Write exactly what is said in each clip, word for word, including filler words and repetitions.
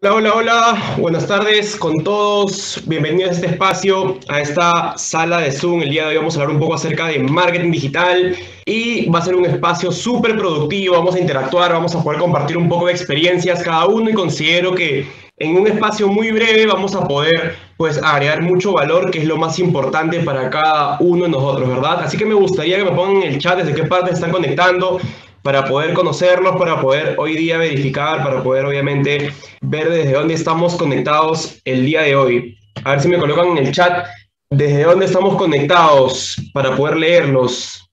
Hola, hola, hola, buenas tardes con todos, bienvenidos a este espacio, a esta sala de Zoom. El día de hoy vamos a hablar un poco acerca de marketing digital y va a ser un espacio súper productivo, vamos a interactuar, vamos a poder compartir un poco de experiencias cada uno y considero que en un espacio muy breve vamos a poder pues agregar mucho valor, que es lo más importante para cada uno de nosotros, ¿verdad? Así que me gustaría que me pongan en el chat desde qué parte se están conectando, para poder conocerlos, para poder hoy día verificar, para poder obviamente ver desde dónde estamos conectados el día de hoy. A ver si me colocan en el chat desde dónde estamos conectados para poder leerlos.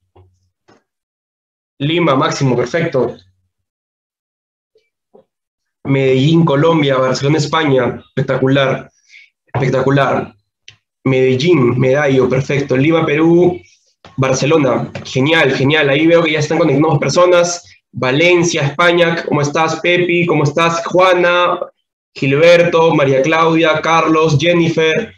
Lima, Máximo, perfecto. Medellín, Colombia, Barcelona, España, espectacular, espectacular. Medellín, Medallo, perfecto. Lima, Perú, Barcelona, genial, genial. Ahí veo que ya están conectadas personas. Valencia, España, ¿cómo estás, Pepi? ¿Cómo estás, Juana? Gilberto, María Claudia, Carlos, Jennifer,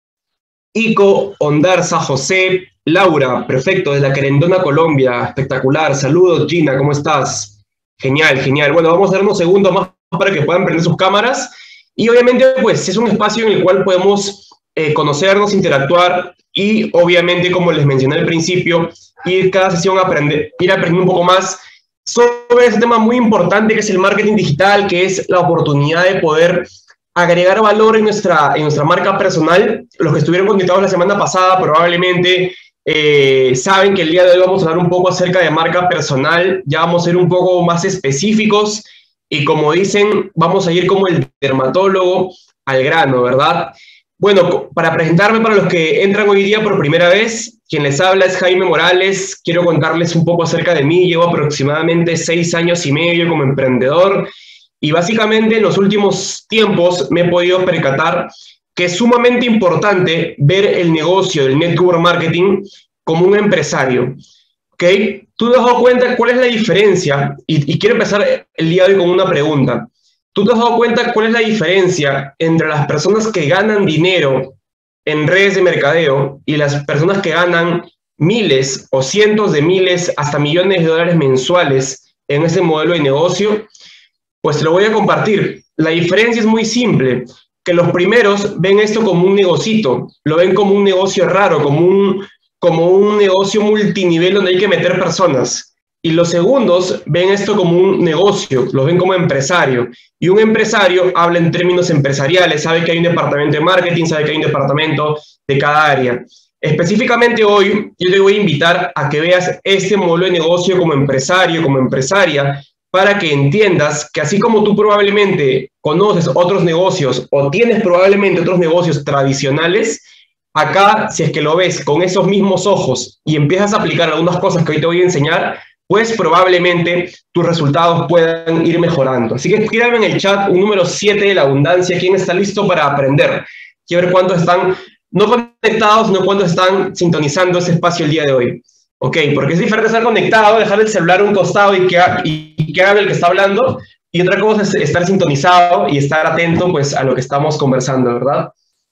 Ico, Ondarza, José, Laura, perfecto, desde la Querendona, Colombia, espectacular. Saludos, Gina, ¿cómo estás? Genial, genial. Bueno, vamos a dar unos segundos más para que puedan prender sus cámaras. Y obviamente, pues, es un espacio en el cual podemos eh, conocernos, interactuar y, obviamente, como les mencioné al principio, ir cada sesión a aprender, ir aprendiendo un poco más sobre ese tema muy importante que es el marketing digital, que es la oportunidad de poder agregar valor en nuestra, en nuestra marca personal. Los que estuvieron conectados la semana pasada probablemente eh, saben que el día de hoy vamos a hablar un poco acerca de marca personal, ya vamos a ser un poco más específicos y como dicen, vamos a ir como el dermatólogo al grano, ¿verdad? Bueno, para presentarme para los que entran hoy día por primera vez, quien les habla es Jaime Morales. Quiero contarles un poco acerca de mí. Llevo aproximadamente seis años y medio como emprendedor y básicamente en los últimos tiempos me he podido percatar que es sumamente importante ver el negocio del network marketing como un empresario. ¿Ok? ¿Tú te has dado cuenta cuál es la diferencia? Y, y quiero empezar el día de hoy con una pregunta. ¿Tú te has dado cuenta cuál es la diferencia entre las personas que ganan dinero en redes de mercadeo y las personas que ganan miles o cientos de miles hasta millones de dólares mensuales en ese modelo de negocio? Pues te lo voy a compartir. La diferencia es muy simple, que los primeros ven esto como un negocito, lo ven como un negocio raro, como un, como un negocio multinivel donde hay que meter personas. Y los segundos ven esto como un negocio, lo ven como empresario. Y un empresario habla en términos empresariales, sabe que hay un departamento de marketing, sabe que hay un departamento de cada área. Específicamente hoy, yo te voy a invitar a que veas este modelo de negocio como empresario, como empresaria, para que entiendas que así como tú probablemente conoces otros negocios o tienes probablemente otros negocios tradicionales, acá, si es que lo ves con esos mismos ojos y empiezas a aplicar algunas cosas que hoy te voy a enseñar, pues probablemente tus resultados puedan ir mejorando. Así que escríbame en el chat un número siete de la abundancia. ¿Quién está listo para aprender? Quiero ver cuántos están no conectados, no cuántos están sintonizando ese espacio el día de hoy. Ok, porque es diferente estar conectado, dejar el celular a un costado y que, y que haga el que está hablando, y otra cosa es estar sintonizado y estar atento pues, a lo que estamos conversando, ¿verdad?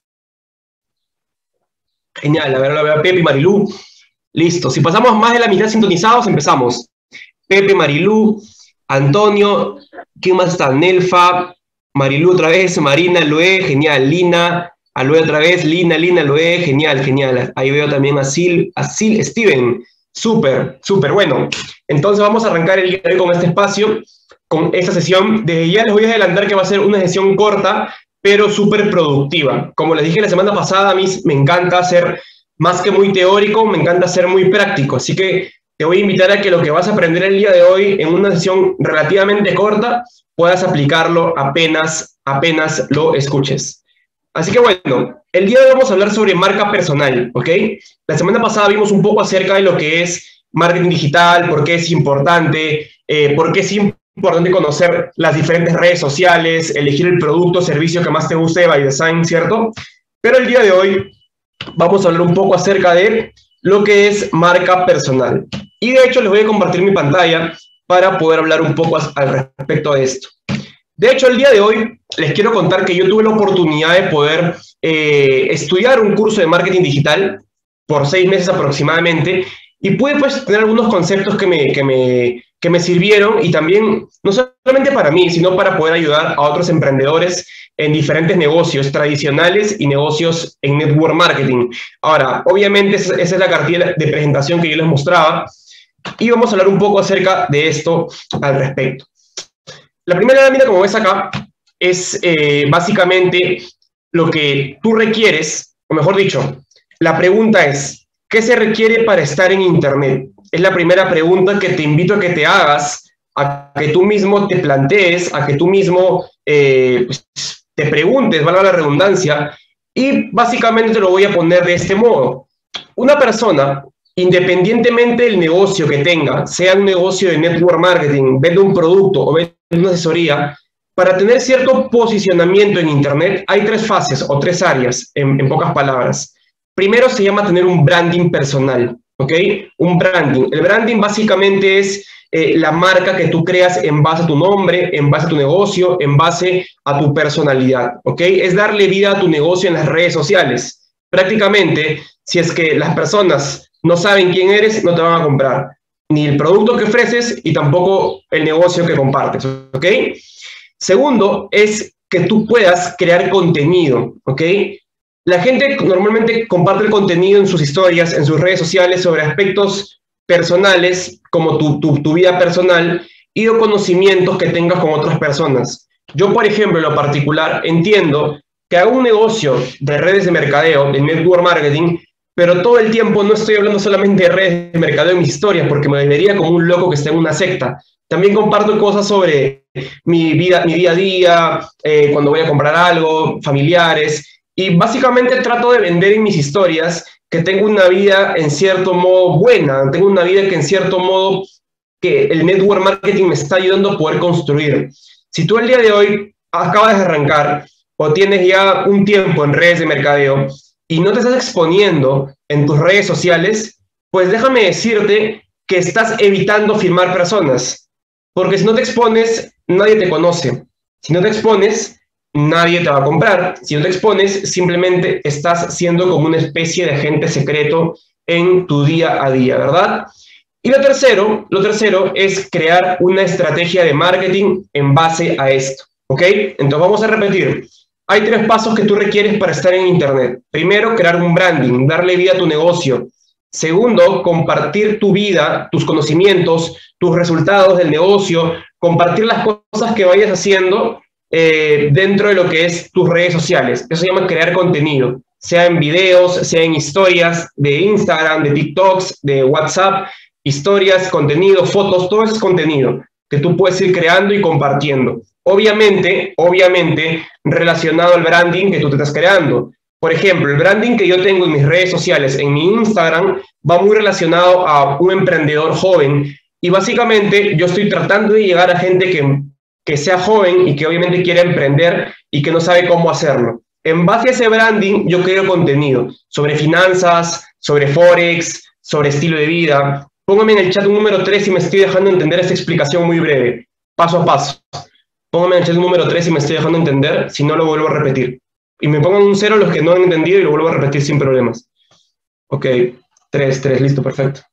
Genial, a ver, la veo a Pepe y Marilú. Listo, si pasamos más de la mitad sintonizados, empezamos. Pepe, Marilú, Antonio, ¿quién más está? Nelfa, Marilú otra vez, Marina, Loé, genial, Lina, Aloe otra vez, Lina, Lina, Loé, genial, genial. Ahí veo también a Sil, a Sil, Steven, súper, súper, bueno. Entonces vamos a arrancar el día de hoy con este espacio, con esta sesión. Desde ya les voy a adelantar que va a ser una sesión corta, pero súper productiva. Como les dije la semana pasada, a mí me encanta ser más que muy teórico, me encanta ser muy práctico. Así que te voy a invitar a que lo que vas a aprender el día de hoy en una sesión relativamente corta, puedas aplicarlo apenas, apenas lo escuches. Así que bueno, el día de hoy vamos a hablar sobre marca personal, ¿ok? La semana pasada vimos un poco acerca de lo que es marketing digital, por qué es importante, eh, por qué es importante conocer las diferentes redes sociales, elegir el producto o servicio que más te guste de By Design, ¿cierto? Pero el día de hoy vamos a hablar un poco acerca de lo que es marca personal. Y de hecho les voy a compartir mi pantalla para poder hablar un poco al respecto de esto. De hecho, el día de hoy les quiero contar que yo tuve la oportunidad de poder eh, estudiar un curso de marketing digital por seis meses aproximadamente Y pude pues tener algunos conceptos que me, que me, que me sirvieron y también, no solamente para mí, sino para poder ayudar a otros emprendedores en diferentes negocios tradicionales y negocios en network marketing. Ahora, obviamente esa es la cartilla de presentación que yo les mostraba y vamos a hablar un poco acerca de esto al respecto. La primera lámina, como ves acá, es eh, básicamente lo que tú requieres, o mejor dicho, la pregunta es, ¿qué se requiere para estar en Internet? Es la primera pregunta que te invito a que te hagas, a que tú mismo te plantees, a que tú mismo eh, pues, te preguntes, valga la redundancia, y básicamente te lo voy a poner de este modo. Una persona, independientemente del negocio que tenga, sea un negocio de network marketing, vende un producto o vende una asesoría, para tener cierto posicionamiento en Internet hay tres fases o tres áreas, en, en pocas palabras. Primero se llama tener un branding personal, ¿ok? Un branding. El branding básicamente es eh, la marca que tú creas en base a tu nombre, en base a tu negocio, en base a tu personalidad, ¿ok? Es darle vida a tu negocio en las redes sociales. Prácticamente, si es que las personas no saben quién eres, no te van a comprar ni el producto que ofreces y tampoco el negocio que compartes, ¿ok? Segundo, es que tú puedas crear contenido, ¿ok? La gente normalmente comparte el contenido en sus historias, en sus redes sociales, sobre aspectos personales, como tu, tu, tu vida personal, y de conocimientos que tengas con otras personas. Yo, por ejemplo, en lo particular, entiendo que hago un negocio de redes de mercadeo, de network marketing, pero todo el tiempo no estoy hablando solamente de redes de mercadeo en mis historias, porque me vería como un loco que está en una secta. También comparto cosas sobre mi vida, mi día a día, eh, cuando voy a comprar algo, familiares, y básicamente trato de vender en mis historias que tengo una vida en cierto modo buena, tengo una vida que en cierto modo que el network marketing me está ayudando a poder construir. Si tú el día de hoy acabas de arrancar o tienes ya un tiempo en redes de mercadeo y no te estás exponiendo en tus redes sociales, pues déjame decirte que estás evitando firmar personas, porque si no te expones, nadie te conoce. Si no te expones, nadie te va a comprar. Si no te expones, simplemente estás siendo como una especie de agente secreto en tu día a día, ¿verdad? Y lo tercero, lo tercero es crear una estrategia de marketing en base a esto, ¿ok? Entonces vamos a repetir. Hay tres pasos que tú requieres para estar en Internet. Primero, crear un branding, darle vida a tu negocio. Segundo, compartir tu vida, tus conocimientos, tus resultados del negocio, compartir las cosas que vayas haciendo eh, dentro de lo que es tus redes sociales. Eso se llama crear contenido, sea en videos, sea en historias de Instagram, de TikToks, de WhatsApp, historias, contenido, fotos, todo eso es contenido que tú puedes ir creando y compartiendo. Obviamente, obviamente, relacionado al branding que tú te estás creando. Por ejemplo, el branding que yo tengo en mis redes sociales, en mi Instagram, va muy relacionado a un emprendedor joven. Y básicamente yo estoy tratando de llegar a gente que, que sea joven y que obviamente quiera emprender y que no sabe cómo hacerlo. En base a ese branding, yo creo contenido sobre finanzas, sobre Forex, sobre estilo de vida. Póngame en el chat un número tres si me estoy dejando entender esta explicación muy breve, paso a paso. Póngame en el chat un número tres si me estoy dejando entender, si no lo vuelvo a repetir. Y me pongan un cero los que no han entendido y lo vuelvo a repetir sin problemas. Ok, tres, tres, listo, perfecto.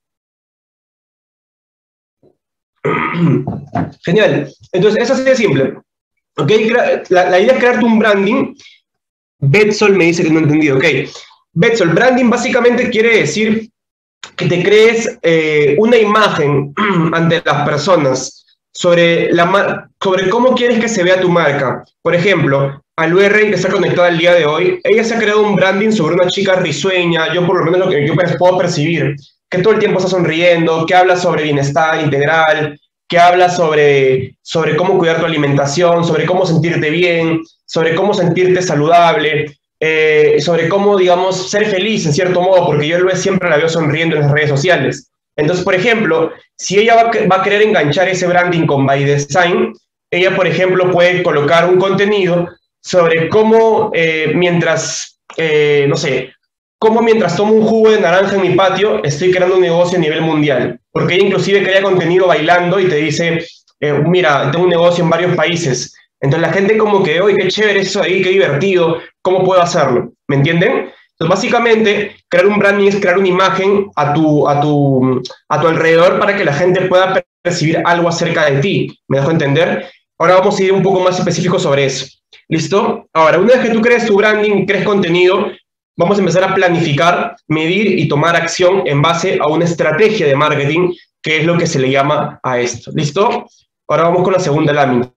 Genial. Entonces, eso así de simple. Ok, la, la idea es crearte un branding. Betsol me dice que no he entendido. Ok, Betsol, branding básicamente quiere decir que te crees eh, una imagen ante las personas sobre, la, sobre cómo quieres que se vea tu marca. Por ejemplo, Alu R, que está conectada el día de hoy, ella se ha creado un branding sobre una chica risueña, yo por lo menos lo que yo puedo percibir, que todo el tiempo está sonriendo, que habla sobre bienestar integral, que habla sobre, sobre cómo cuidar tu alimentación, sobre cómo sentirte bien, sobre cómo sentirte saludable, eh, sobre cómo, digamos, ser feliz en cierto modo, porque yo siempre la veo sonriendo en las redes sociales. Entonces, por ejemplo, si ella va, va a querer enganchar ese branding con By Design, ella, por ejemplo, puede colocar un contenido sobre cómo eh, mientras, eh, no sé, cómo mientras tomo un jugo de naranja en mi patio, estoy creando un negocio a nivel mundial. Porque ella inclusive crea contenido bailando y te dice, eh, mira, tengo un negocio en varios países. Entonces la gente como que, oye, qué chévere eso ahí, qué divertido, ¿cómo puedo hacerlo? ¿Me entienden? Entonces, básicamente, crear un branding es crear una imagen a tu, a tu, a tu alrededor para que la gente pueda percibir algo acerca de ti. ¿Me dejo entender? Ahora vamos a ir un poco más específico sobre eso. ¿Listo? Ahora, una vez que tú crees tu branding, crees contenido, vamos a empezar a planificar, medir y tomar acción en base a una estrategia de marketing, que es lo que se le llama a esto. ¿Listo? Ahora vamos con la segunda lámina.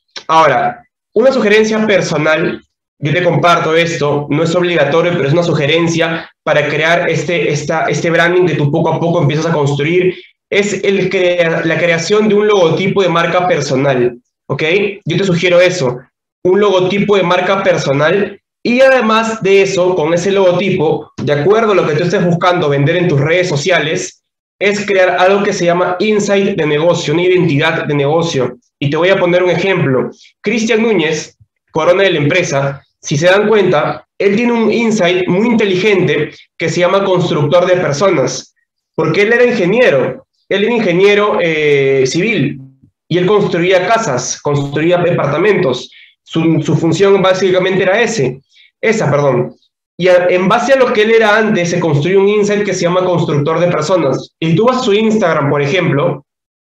Ahora, una sugerencia personal, yo te comparto esto, no es obligatorio, pero es una sugerencia para crear este, esta, este branding que tú poco a poco empiezas a construir, es el crea la creación de un logotipo de marca personal, ¿ok? Yo te sugiero eso, un logotipo de marca personal, y además de eso, con ese logotipo, de acuerdo a lo que tú estés buscando vender en tus redes sociales, es crear algo que se llama insight de negocio, una identidad de negocio. Y te voy a poner un ejemplo. Cristian Núñez, corona de la empresa, si se dan cuenta, él tiene un insight muy inteligente que se llama constructor de personas, porque él era ingeniero, él era ingeniero eh, civil, y él construía casas, construía departamentos. Su, su función básicamente era ese, esa, perdón. Y a, en base a lo que él era antes, se construyó un insight que se llama constructor de personas. Y tú vas a su Instagram, por ejemplo,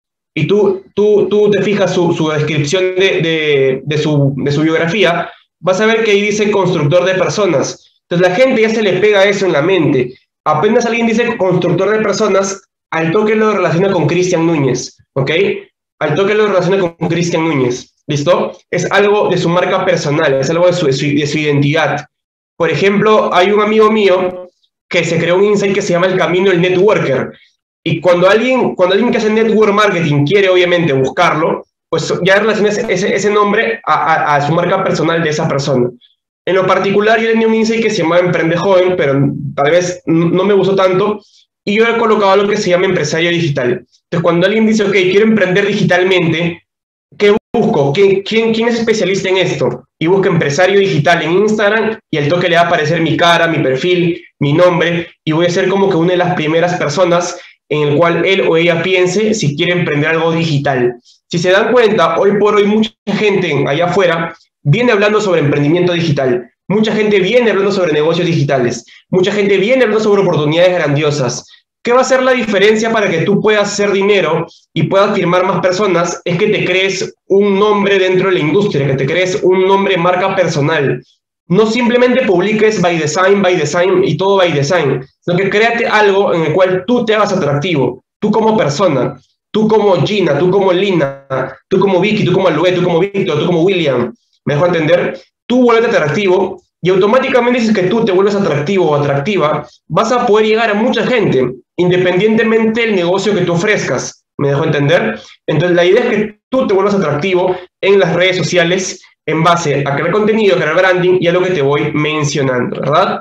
y tú, tú, tú te fijas su, su descripción de, de, de, su, de su biografía, vas a ver que ahí dice constructor de personas. Entonces la gente ya se le pega eso en la mente. Apenas alguien dice constructor de personas, al toque lo relaciona con Cristian Núñez, ¿ok? Al toque lo relaciona con Cristian Núñez, ¿listo? Es algo de su marca personal, es algo de su, de su, de su identidad. Por ejemplo, hay un amigo mío que se creó un insight que se llama el camino del networker. Y cuando alguien, cuando alguien que hace network marketing quiere, obviamente, buscarlo, pues ya relaciona ese, ese nombre a, a, a su marca personal de esa persona. En lo particular, yo tenía un insight que se llamaba Emprende Joven, pero tal vez no me gustó tanto, y yo he colocado lo que se llama empresario digital. Entonces, cuando alguien dice, ok, quiero emprender digitalmente, ¿qué busco? ¿Quién, quién, quién es especialista en esto? Y busca empresario digital en Instagram, y al toque le va a aparecer mi cara, mi perfil, mi nombre, y voy a ser como que una de las primeras personas en el cual él o ella piense si quiere emprender algo digital. Si se dan cuenta, hoy por hoy mucha gente allá afuera viene hablando sobre emprendimiento digital, mucha gente viene hablando sobre negocios digitales, mucha gente viene hablando sobre oportunidades grandiosas. ¿Qué va a ser la diferencia para que tú puedas hacer dinero y puedas firmar más personas? Es que te crees un nombre dentro de la industria, que te crees un nombre marca personal. No simplemente publiques by design, by design y todo by design, sino que créate algo en el cual tú te hagas atractivo, tú como persona, tú como Gina, tú como Lina, tú como Vicky, tú como Alué, tú como Víctor, tú como William. ¿Me dejo entender? Tú vuelves atractivo y automáticamente dices que tú te vuelves atractivo o atractiva, vas a poder llegar a mucha gente, independientemente del negocio que tú ofrezcas. ¿Me dejo entender? Entonces la idea es que tú te vuelvas atractivo en las redes sociales en base a crear contenido, crear branding y a lo que te voy mencionando, ¿verdad?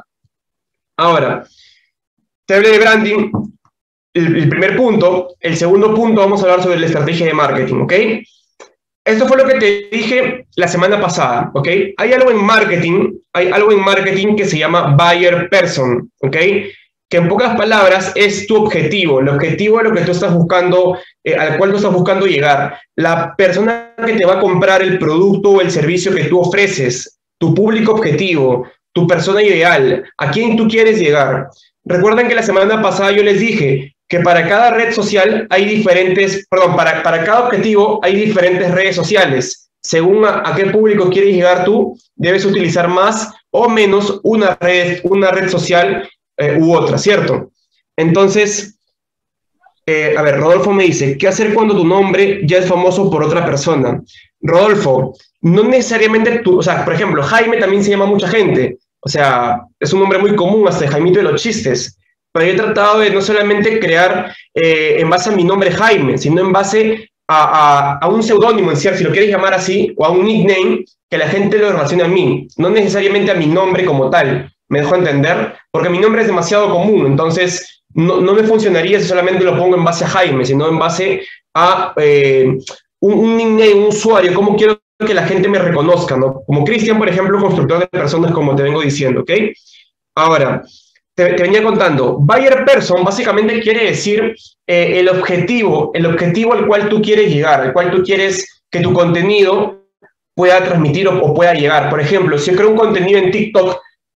Ahora, te hablé de branding, el, el primer punto. El segundo punto vamos a hablar sobre la estrategia de marketing, ¿ok? Esto fue lo que te dije la semana pasada, ¿ok? Hay algo en marketing, hay algo en marketing que se llama buyer person, ¿ok? Que en pocas palabras es tu objetivo, el objetivo de lo que tú estás buscando, eh, al cual tú estás buscando llegar. La persona que te va a comprar el producto o el servicio que tú ofreces, tu público objetivo, tu persona ideal, a quién tú quieres llegar. Recuerden que la semana pasada yo les dije que para cada red social hay diferentes, perdón, para, para cada objetivo hay diferentes redes sociales. Según a, a qué público quieres llegar tú, debes utilizar más o menos una red, una red social Eh, u otra, ¿cierto? Entonces, eh, a ver, Rodolfo me dice, ¿qué hacer cuando tu nombre ya es famoso por otra persona? Rodolfo, no necesariamente tú, o sea, por ejemplo, Jaime también se llama mucha gente, o sea, es un nombre muy común, hasta Jaimito de los chistes, pero yo he tratado de no solamente crear eh, en base a mi nombre Jaime, sino en base a, a, a un seudónimo, en cierto, si lo quieres llamar así, o a un nickname que la gente lo relacione a mí, no necesariamente a mi nombre como tal. ¿Me dejo entender? Porque mi nombre es demasiado común, entonces no, no me funcionaría si solamente lo pongo en base a Jaime, sino en base a eh, un, un nickname, un usuario, cómo quiero que la gente me reconozca, ¿no? Como Cristian, por ejemplo, constructor de personas, como te vengo diciendo, ¿ok? Ahora, te, te venía contando, buyer person básicamente quiere decir eh, el objetivo, el objetivo al cual tú quieres llegar, al cual tú quieres que tu contenido pueda transmitir o, o pueda llegar. Por ejemplo, si yo creo un contenido en TikTok,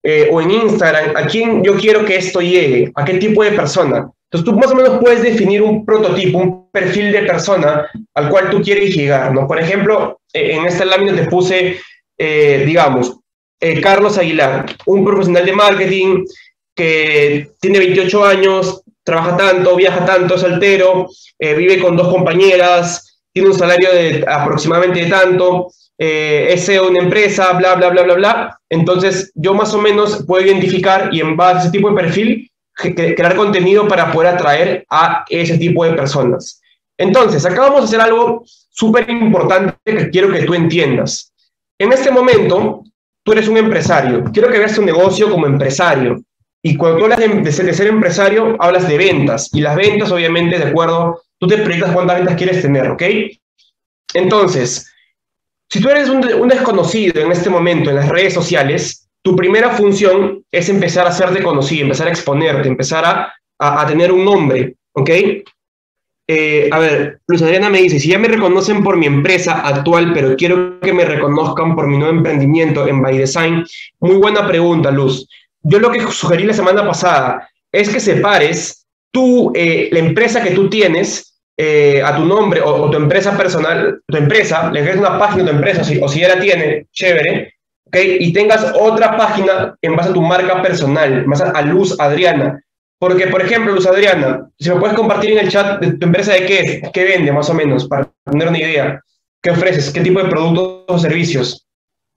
eh, o en Instagram, ¿a quién yo quiero que esto llegue? ¿A qué tipo de persona? Entonces tú más o menos puedes definir un prototipo, un perfil de persona al cual tú quieres llegar, ¿no? Por ejemplo, eh, en esta lámina te puse, eh, digamos, eh, Carlos Aguilar, un profesional de marketing que tiene veintiocho años, trabaja tanto, viaja tanto, es soltero, eh, vive con dos compañeras, tiene un salario de aproximadamente de tanto, eh, es C E O de una empresa, bla, bla, bla, bla, bla. Entonces, yo más o menos puedo identificar y en base a ese tipo de perfil, crear contenido para poder atraer a ese tipo de personas. Entonces, acá vamos a hacer algo súper importante que quiero que tú entiendas. En este momento, tú eres un empresario. Quiero que veas tu negocio como empresario. Y cuando tú hablas de, de, ser, de ser empresario, hablas de ventas. Y las ventas, obviamente, de acuerdo, tú te proyectas cuántas ventas quieres tener, ¿ok? Entonces, si tú eres un, un desconocido en este momento en las redes sociales, tu primera función es empezar a hacerte conocido, empezar a exponerte, empezar a, a, a tener un nombre, ¿ok? Eh, a ver, Luz Adriana me dice, si ya me reconocen por mi empresa actual, pero quiero que me reconozcan por mi nuevo emprendimiento en By Design, muy buena pregunta, Luz. Yo lo que sugerí la semana pasada es que separes tú, eh, la empresa que tú tienes, eh, a tu nombre o, o tu empresa personal, tu empresa, le crees una página a tu empresa, o si, o si ya la tiene, chévere, ¿okay? Y tengas otra página en base a tu marca personal, en base a Luz Adriana. Porque, por ejemplo, Luz Adriana, si me puedes compartir en el chat de tu empresa de qué es, qué vende más o menos, para tener una idea. ¿Qué ofreces? ¿Qué tipo de productos o servicios?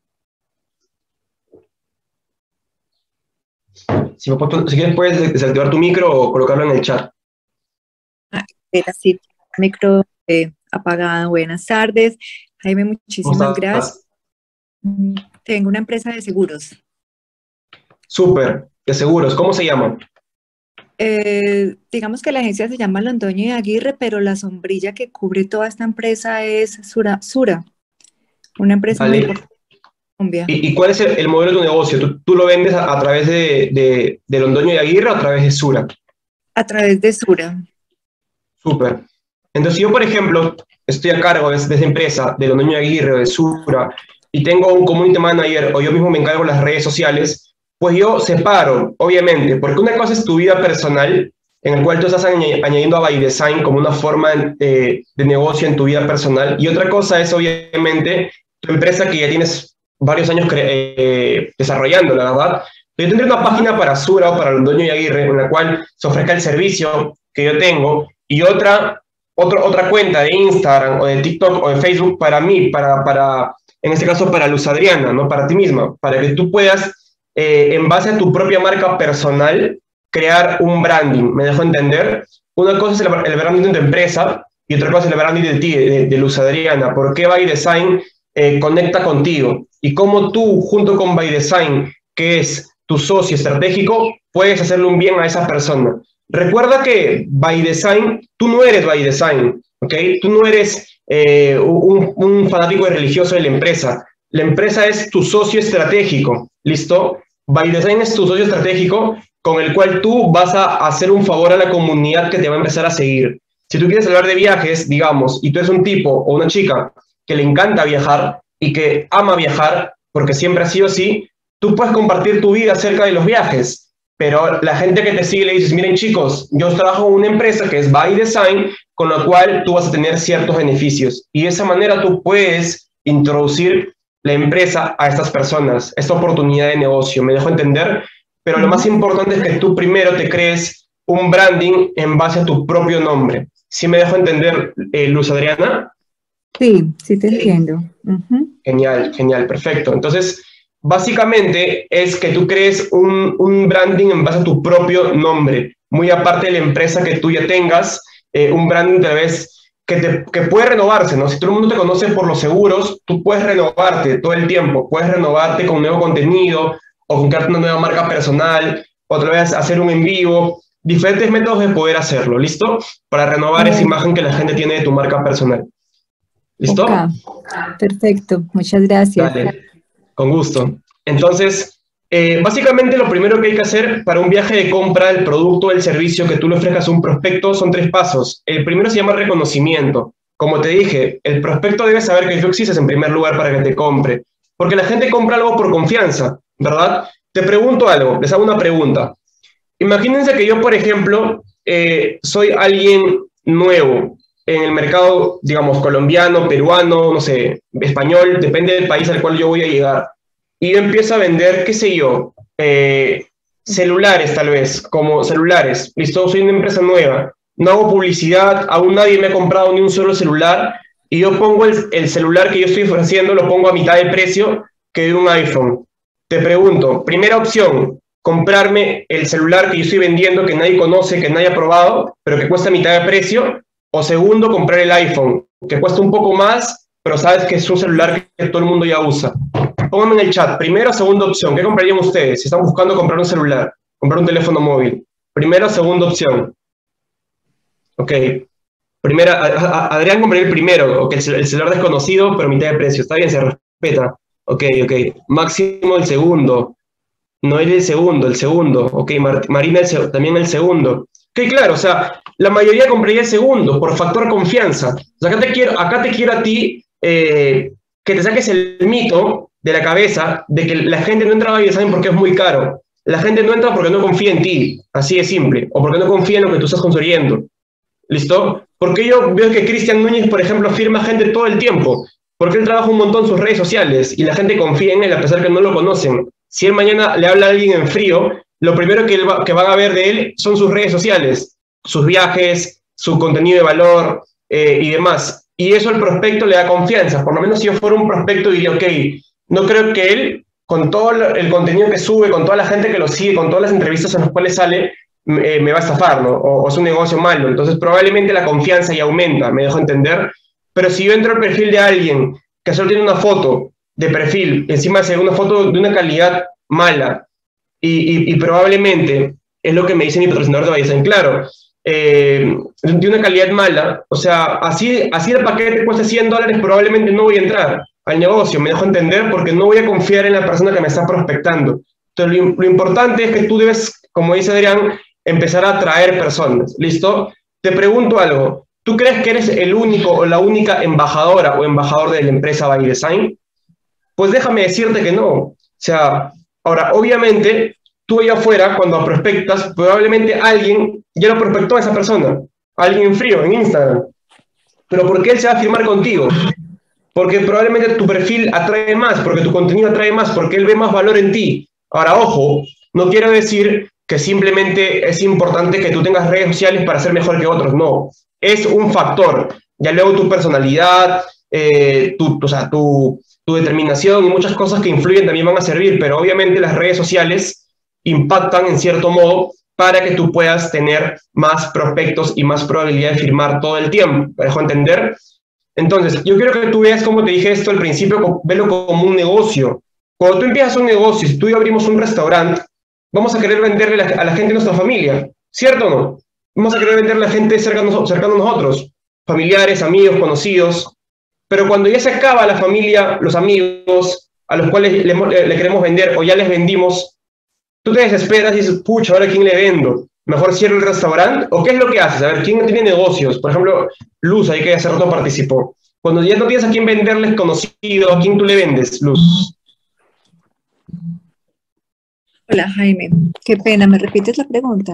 Si, me puedes, si quieres, puedes desactivar tu micro o colocarlo en el chat. Ah, sí, micro eh, apagado. Buenas tardes. Jaime, muchísimas gracias. Tengo una empresa de seguros. Súper, de seguros. ¿Cómo se llama? Eh, digamos que la agencia se llama Londoño y Aguirre, pero la sombrilla que cubre toda esta empresa es Sura, Sura, una empresa Vale. muy importante en Colombia. ¿Y, ¿Y cuál es el, el modelo de tu negocio? ¿Tú, tú lo vendes a, a través de, de, de Londoño y Aguirre o a través de Sura? A través de Sura. Súper. Entonces, yo, por ejemplo, estoy a cargo de, de esa empresa, de Londoño y Aguirre o de Sura, y tengo un community manager o yo mismo me encargo de las redes sociales, pues yo separo, obviamente, porque una cosa es tu vida personal, en el cual tú estás añ añadiendo a By Design como una forma de, de negocio en tu vida personal, y otra cosa es, obviamente, tu empresa que ya tienes varios años eh, desarrollando, la verdad. Yo tendré una página para Sura o para Londoño y Aguirre, en la cual se ofrezca el servicio que yo tengo, y otra, otro, otra cuenta de Instagram o de TikTok o de Facebook para mí, para, para, en este caso para Luz Adriana, ¿no? Para ti misma, para que tú puedas, eh, en base a tu propia marca personal, crear un branding. ¿Me dejo entender? Una cosa es el, el branding de tu empresa y otra cosa es el branding de ti, de, de Luz Adriana. ¿Por qué By Design eh, conecta contigo? Y cómo tú, junto con By Design, que es tu socio estratégico, puedes hacerle un bien a esa persona. Recuerda que By Design, tú no eres By Design, ¿ok? Tú no eres eh, un, un fanático y religioso de la empresa. La empresa es tu socio estratégico, ¿listo? By Design es tu socio estratégico con el cual tú vas a hacer un favor a la comunidad que te va a empezar a seguir. Si tú quieres hablar de viajes, digamos, y tú eres un tipo o una chica que le encanta viajar y que ama viajar, porque siempre ha sido así, tú puedes compartir tu vida acerca de los viajes. Pero la gente que te sigue le dices, miren chicos, yo trabajo en una empresa que es By Design, con la cual tú vas a tener ciertos beneficios. Y de esa manera tú puedes introducir la empresa a estas personas, esta oportunidad de negocio. ¿Me dejo entender? Pero lo más importante es que tú primero te crees un branding en base a tu propio nombre. ¿Sí me dejo entender, eh, Luz Adriana? Sí, sí te entiendo. Uh-huh. Genial, genial, perfecto. Entonces, básicamente es que tú crees un, un branding en base a tu propio nombre, muy aparte de la empresa que tú ya tengas, eh, un branding tal vez que, te, que puede renovarse, ¿no? Si todo el mundo te conoce por los seguros, tú puedes renovarte todo el tiempo, puedes renovarte con nuevo contenido o con crearte una nueva marca personal, otra vez hacer un en vivo, diferentes métodos de poder hacerlo, ¿listo? Para renovar esa imagen que la gente tiene de tu marca personal. ¿Listo? Okay. Perfecto, muchas gracias. Dale. Con gusto. Entonces, eh, básicamente lo primero que hay que hacer para un viaje de compra del producto o del servicio que tú le ofrezcas a un prospecto son tres pasos. El primero se llama reconocimiento. Como te dije, el prospecto debe saber que tú existes en primer lugar para que te compre. Porque la gente compra algo por confianza, ¿verdad? te pregunto algo, les hago una pregunta. Imagínense que yo, por ejemplo, eh, soy alguien nuevo en el mercado, digamos, colombiano, peruano, no sé, español, depende del país al cual yo voy a llegar. Y yo empiezo a vender, qué sé yo, eh, celulares tal vez, como celulares. Listo, soy una empresa nueva, no hago publicidad, aún nadie me ha comprado ni un solo celular, y yo pongo el, el celular que yo estoy ofreciendo, lo pongo a mitad de precio que de un iPhone. Te pregunto, primera opción, comprarme el celular que yo estoy vendiendo, que nadie conoce, que nadie ha probado, pero que cuesta mitad de precio, o segundo, comprar el iPhone, que cuesta un poco más, pero sabes que es un celular que todo el mundo ya usa. Pónganme en el chat, primera o segunda opción, ¿qué comprarían ustedes si están buscando comprar un celular, comprar un teléfono móvil? Primera o segunda opción. Ok. Primera, a, a, Adrián compraría el primero, ok, el, el celular desconocido, pero mitad de precio. Está bien, se respeta. Ok, ok. Máximo el segundo. Noel el segundo, el segundo. Ok, Mar, Marina el, también el segundo. Ok, claro, o sea, la mayoría compraría el segundo por factor confianza. O sea, acá te quiero, acá te quiero a ti eh, que te saques el mito de la cabeza de que la gente no entra a Bydesign porque es muy caro. La gente no entra porque no confía en ti, así de simple, o porque no confía en lo que tú estás construyendo. ¿Listo? Porque yo veo que Cristian Núñez, por ejemplo, firma gente todo el tiempo, porque él trabaja un montón en sus redes sociales y la gente confía en él a pesar que no lo conocen. Si él mañana le habla a alguien en frío, lo primero que, él va, que van a ver de él son sus redes sociales, sus viajes, su contenido de valor eh, y demás. Y eso al prospecto le da confianza. Por lo menos si yo fuera un prospecto diría, ok, no creo que él, con todo el contenido que sube, con toda la gente que lo sigue, con todas las entrevistas en las cuales sale, me, me va a estafar, ¿no? O, o es un negocio malo. Entonces probablemente la confianza ya aumenta, me dejo entender. Pero si yo entro al perfil de alguien que solo tiene una foto de perfil, encima de una foto de una calidad mala, y, y, y probablemente, es lo que me dice mi patrocinador de Bydesign, claro, eh, de una calidad mala, o sea, así, así el paquete cuesta cien dólares, probablemente no voy a entrar al negocio, me dejo entender, porque no voy a confiar en la persona que me está prospectando. Entonces, lo, lo importante es que tú debes, como dice Adrián, empezar a atraer personas, ¿listo? Te pregunto algo, ¿tú crees que eres el único o la única embajadora o embajador de la empresa Bydesign? Pues déjame decirte que no. O sea, ahora, obviamente, tú allá afuera, cuando prospectas, probablemente alguien ya lo prospectó a esa persona, alguien en frío, en Instagram. Pero ¿por qué él se va a firmar contigo? Porque probablemente tu perfil atrae más, porque tu contenido atrae más, porque él ve más valor en ti. Ahora, ojo, no quiero decir que simplemente es importante que tú tengas redes sociales para ser mejor que otros, no. Es un factor. Ya luego tu personalidad, eh, tu, o sea, tu, tu determinación y muchas cosas que influyen también van a servir, pero obviamente las redes sociales impactan en cierto modo para que tú puedas tener más prospectos y más probabilidad de firmar todo el tiempo. ¿Me dejo entender? Entonces, yo quiero que tú veas, como te dije esto al principio, velo como un negocio. Cuando tú empiezas un negocio, si tú y yo abrimos un restaurante, vamos a querer venderle a la gente de nuestra familia, ¿cierto o no? Vamos a querer venderle a la gente cercana, cercana a nosotros, familiares, amigos, conocidos. Pero cuando ya se acaba la familia, los amigos a los cuales le, le, le queremos vender o ya les vendimos, tú te desesperas y dices, pucha, ¿ahora a quién le vendo? ¿Mejor cierro el restaurante? ¿O qué es lo que haces? A ver, ¿quién tiene negocios? Por ejemplo, Luz, ahí que hace rato participó. Cuando ya no tienes a quién venderles conocido, ¿a quién tú le vendes, Luz? Hola, Jaime. Qué pena, ¿me repites la pregunta?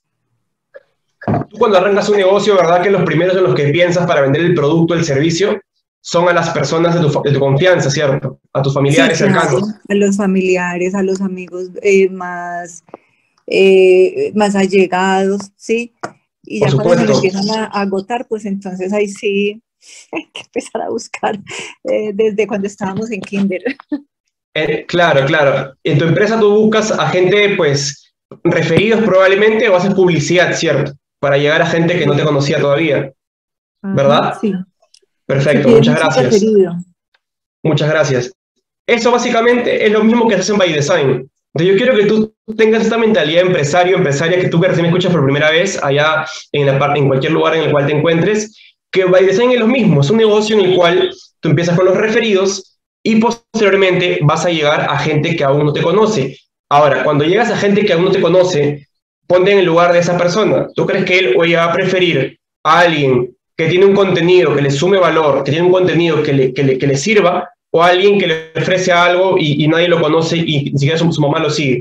Tú cuando arrancas un negocio, ¿verdad que los primeros en los que piensas para vender el producto, el servicio, son a las personas de tu, de tu confianza, ¿cierto? A tus familiares Sí, claro, cercanos. a los familiares, a los amigos eh, más, eh, más allegados, ¿sí? Y ya Por cuando se lo supuesto. empiezan a, a agotar, pues entonces ahí sí hay que empezar a buscar eh, desde cuando estábamos en kinder. Eh, claro, claro. En tu empresa tú buscas a gente, pues, referidos probablemente o haces publicidad, ¿cierto? Para llegar a gente que no te conocía todavía, ¿verdad? Ajá, sí. Perfecto, Sí, muchas mucho gracias. referido. Muchas gracias. Eso básicamente es lo mismo que haces en Bydesign. Entonces yo quiero que tú tengas esta mentalidad de empresario, empresaria, que tú que recién me escuchas por primera vez, allá en, la parte, en cualquier lugar en el cual te encuentres, que Bydesign es lo mismo, es un negocio en el cual tú empiezas con los referidos y posteriormente vas a llegar a gente que aún no te conoce. Ahora, cuando llegas a gente que aún no te conoce, ponte en el lugar de esa persona. ¿Tú crees que él o ella va a preferir a alguien que tiene un contenido que le sume valor, que tiene un contenido que le, que le, que le sirva, o a alguien que le ofrece algo y, y nadie lo conoce y ni siquiera su, su mamá lo sigue?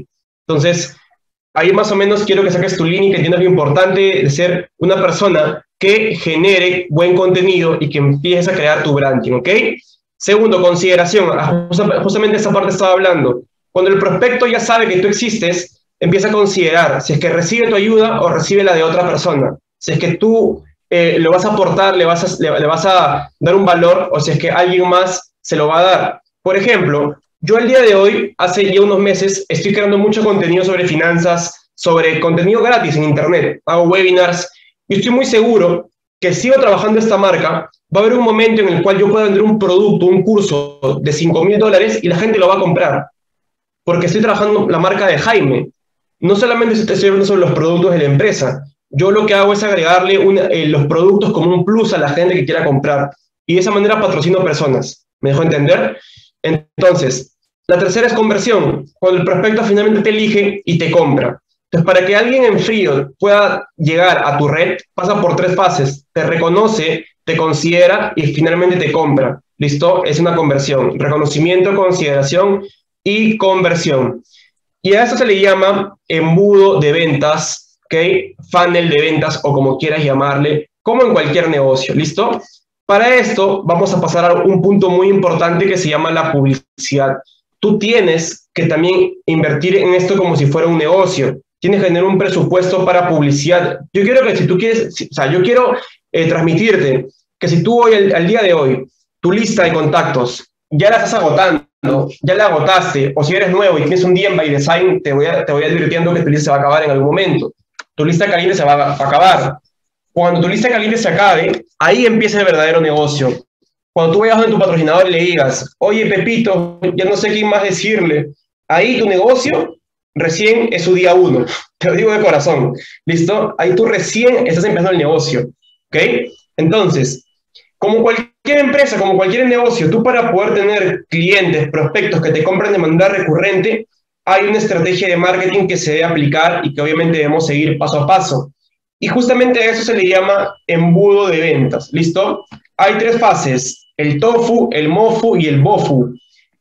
Entonces, ahí más o menos quiero que saques tu línea y que entiendas lo importante de ser una persona que genere buen contenido y que empieces a crear tu branding, ¿ok? Segundo, consideración. Justamente esta parte estaba hablando. Cuando el prospecto ya sabe que tú existes, empieza a considerar si es que recibe tu ayuda o recibe la de otra persona. Si es que tú eh, lo vas a aportar, le vas a, le, le vas a dar un valor, o si es que alguien más se lo va a dar. Por ejemplo, yo el día de hoy, hace ya unos meses, estoy creando mucho contenido sobre finanzas, sobre contenido gratis en Internet. Hago webinars y estoy muy seguro que sigo trabajando esta marca, va a haber un momento en el cual yo pueda vender un producto, un curso de cinco mil dólares y la gente lo va a comprar. Porque estoy trabajando la marca de Jaime. No solamente estoy hablando sobre los productos de la empresa. Yo lo que hago es agregarle una, eh, los productos como un plus a la gente que quiera comprar. Y de esa manera patrocino personas. ¿Me dejó entender? Entonces, la tercera es conversión. Cuando el prospecto finalmente te elige y te compra. Entonces, para que alguien en frío pueda llegar a tu red, pasa por tres fases. Te reconoce, te considera y finalmente te compra. ¿Listo? Es una conversión. Reconocimiento, consideración y conversión. Y a eso se le llama embudo de ventas, ¿ok? Funnel de ventas o como quieras llamarle, como en cualquier negocio. ¿Listo? Para esto vamos a pasar a un punto muy importante que se llama la publicidad. Tú tienes que también invertir en esto como si fuera un negocio. Tienes que tener un presupuesto para publicidad. Yo quiero que si tú quieres, o sea, yo quiero eh, transmitirte que si tú hoy, al, al día de hoy, tu lista de contactos ya la estás agotando, ya la agotaste, o si eres nuevo y tienes un D M by Design, te voy, a, te voy advirtiendo que tu lista se va a acabar en algún momento. Tu lista caliente se va a, a acabar. Cuando tu lista caliente se acabe, ahí empieza el verdadero negocio. Cuando tú vayas a tu patrocinador y le digas, oye, Pepito, ya no sé qué más decirle, ahí tu negocio recién es su día uno. Te lo digo de corazón. ¿Listo? Ahí tú recién estás empezando el negocio. ¿Ok? Entonces, como cualquier empresa, como cualquier negocio, tú para poder tener clientes, prospectos que te compren de manera recurrente, hay una estrategia de marketing que se debe aplicar y que obviamente debemos seguir paso a paso. Y justamente a eso se le llama embudo de ventas. ¿Listo? Hay tres fases, el tofu, el mofu y el bofu.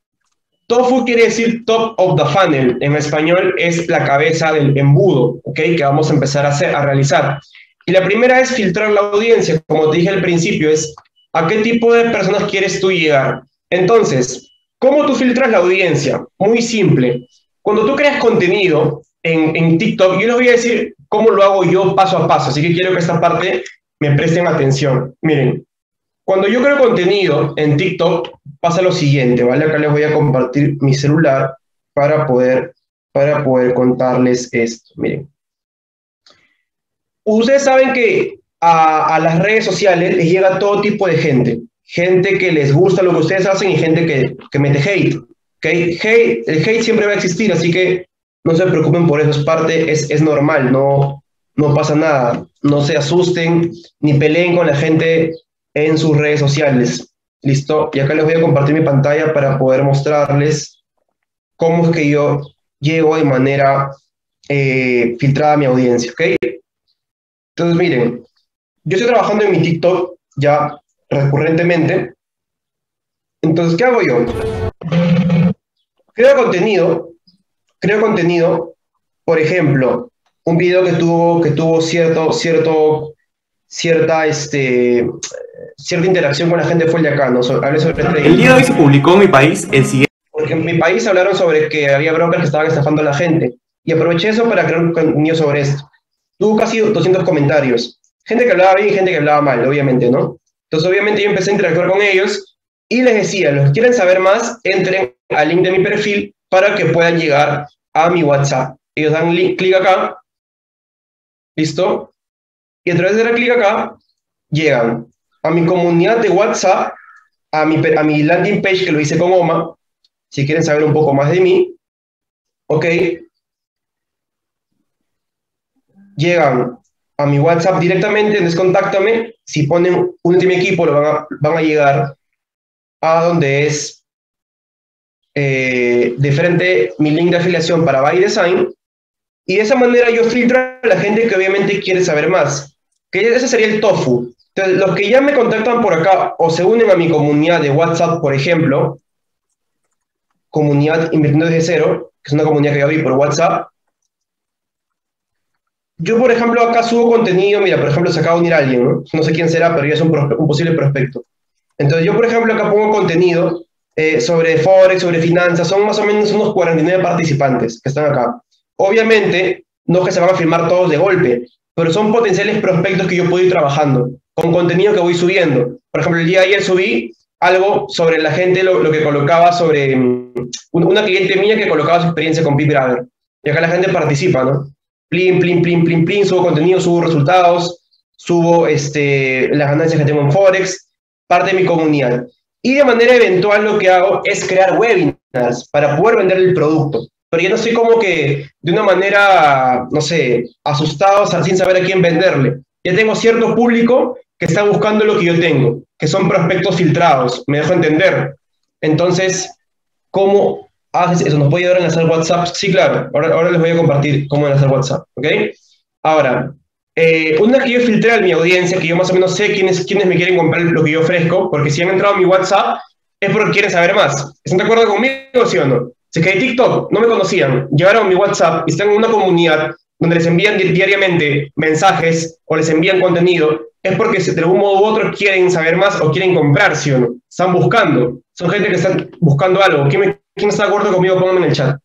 Tofu quiere decir top of the funnel. En español es la cabeza del embudo, ¿ok? Que vamos a empezar a, hacer, a realizar. Y la primera es filtrar la audiencia. Como te dije al principio, es a qué tipo de personas quieres tú llegar. Entonces, ¿cómo tú filtras la audiencia? Muy simple. Cuando tú creas contenido en, en TikTok, yo les voy a decir cómo lo hago yo paso a paso. Así que quiero que esta parte me presten atención. Miren, cuando yo creo contenido en TikTok, pasa lo siguiente, ¿vale? Acá les voy a compartir mi celular para poder, para poder contarles esto. Miren. Ustedes saben que a, a las redes sociales les llega todo tipo de gente. Gente que les gusta lo que ustedes hacen y gente que, que mete hate. ¿Okay? Hate. El hate siempre va a existir, así que no se preocupen por eso. Es parte, es, es normal, no, no pasa nada. No se asusten ni peleen con la gente en sus redes sociales. ¿Listo? Y acá les voy a compartir mi pantalla para poder mostrarles cómo es que yo llego de manera eh, filtrada a mi audiencia, ¿ok? Entonces, miren, yo estoy trabajando en mi TikTok ya recurrentemente. Entonces, ¿qué hago yo? Creo contenido, creo contenido, por ejemplo, un video que tuvo, que tuvo cierto, cierto, cierta, este, cierta interacción con la gente fue el de acá, ¿no? So, hablé sobre trading. El día de hoy se publicó en mi país el siguiente. Porque en mi país hablaron sobre que había brokers que estaban estafando a la gente. Y aproveché eso para crear un contenido sobre esto. Tuvo casi doscientos comentarios. Gente que hablaba bien y gente que hablaba mal, obviamente, ¿no? Entonces, obviamente, yo empecé a interactuar con ellos y les decía, los que quieren saber más, entren al link de mi perfil para que puedan llegar a mi WhatsApp. Ellos dan clic acá. ¿Listo? Y a través de dar clic acá, llegan a mi comunidad de WhatsApp, a mi, a mi landing page que lo hice con Oma, si quieren saber un poco más de mí, ¿ok? Llegan a mi WhatsApp directamente, entonces contáctame, si ponen Únete a mi equipo, lo van a, van a llegar a donde es eh, de frente mi link de afiliación para By Design, y de esa manera yo filtro a la gente que obviamente quiere saber más, que ese sería el tofu. Entonces, los que ya me contactan por acá o se unen a mi comunidad de WhatsApp, por ejemplo, comunidad Invirtiendo desde cero, que es una comunidad que yo abrí por WhatsApp, yo, por ejemplo, acá subo contenido, mira, por ejemplo, se acaba de unir alguien, ¿no? No sé quién será, pero ya es un, prospe- un posible prospecto. Entonces, yo, por ejemplo, acá pongo contenido eh, sobre Forex, sobre finanzas, son más o menos unos cuarenta y nueve participantes que están acá. Obviamente, no es que se van a firmar todos de golpe, pero son potenciales prospectos que yo puedo ir trabajando con contenido que voy subiendo. Por ejemplo, el día de ayer subí algo sobre la gente, lo, lo que colocaba sobre mm, un- una cliente mía que colocaba su experiencia con PipGrabber. Y acá la gente participa, ¿no? Plin, plin, plin, plin, plin, subo contenido, subo resultados, subo este, las ganancias que tengo en Forex, parte de mi comunidad. Y de manera eventual lo que hago es crear webinars para poder vender el producto. Pero yo no soy como que de una manera, no sé, asustado, sin saber a quién venderle. Ya tengo cierto público que está buscando lo que yo tengo, que son prospectos filtrados, me dejo entender. Entonces, ¿cómo haces eso? ¿Nos puede ayudar a enlazar WhatsApp? Sí, claro. Ahora, ahora les voy a compartir cómo enlazar WhatsApp, ¿ok? Ahora, eh, una que yo filtré a mi audiencia, que yo más o menos sé quiénes, quiénes me quieren comprar lo que yo ofrezco, porque si han entrado a mi WhatsApp es porque quieren saber más. ¿Están de acuerdo conmigo, sí o no? Si es que de TikTok no me conocían, llegaron a mi WhatsApp y están en una comunidad donde les envían di- diariamente mensajes o les envían contenido, es porque de algún modo u otro quieren saber más o quieren comprar, ¿sí o no? Están buscando. Son gente que están buscando algo. ¿Quién, me- quién está de acuerdo conmigo? Pónganme en el chat.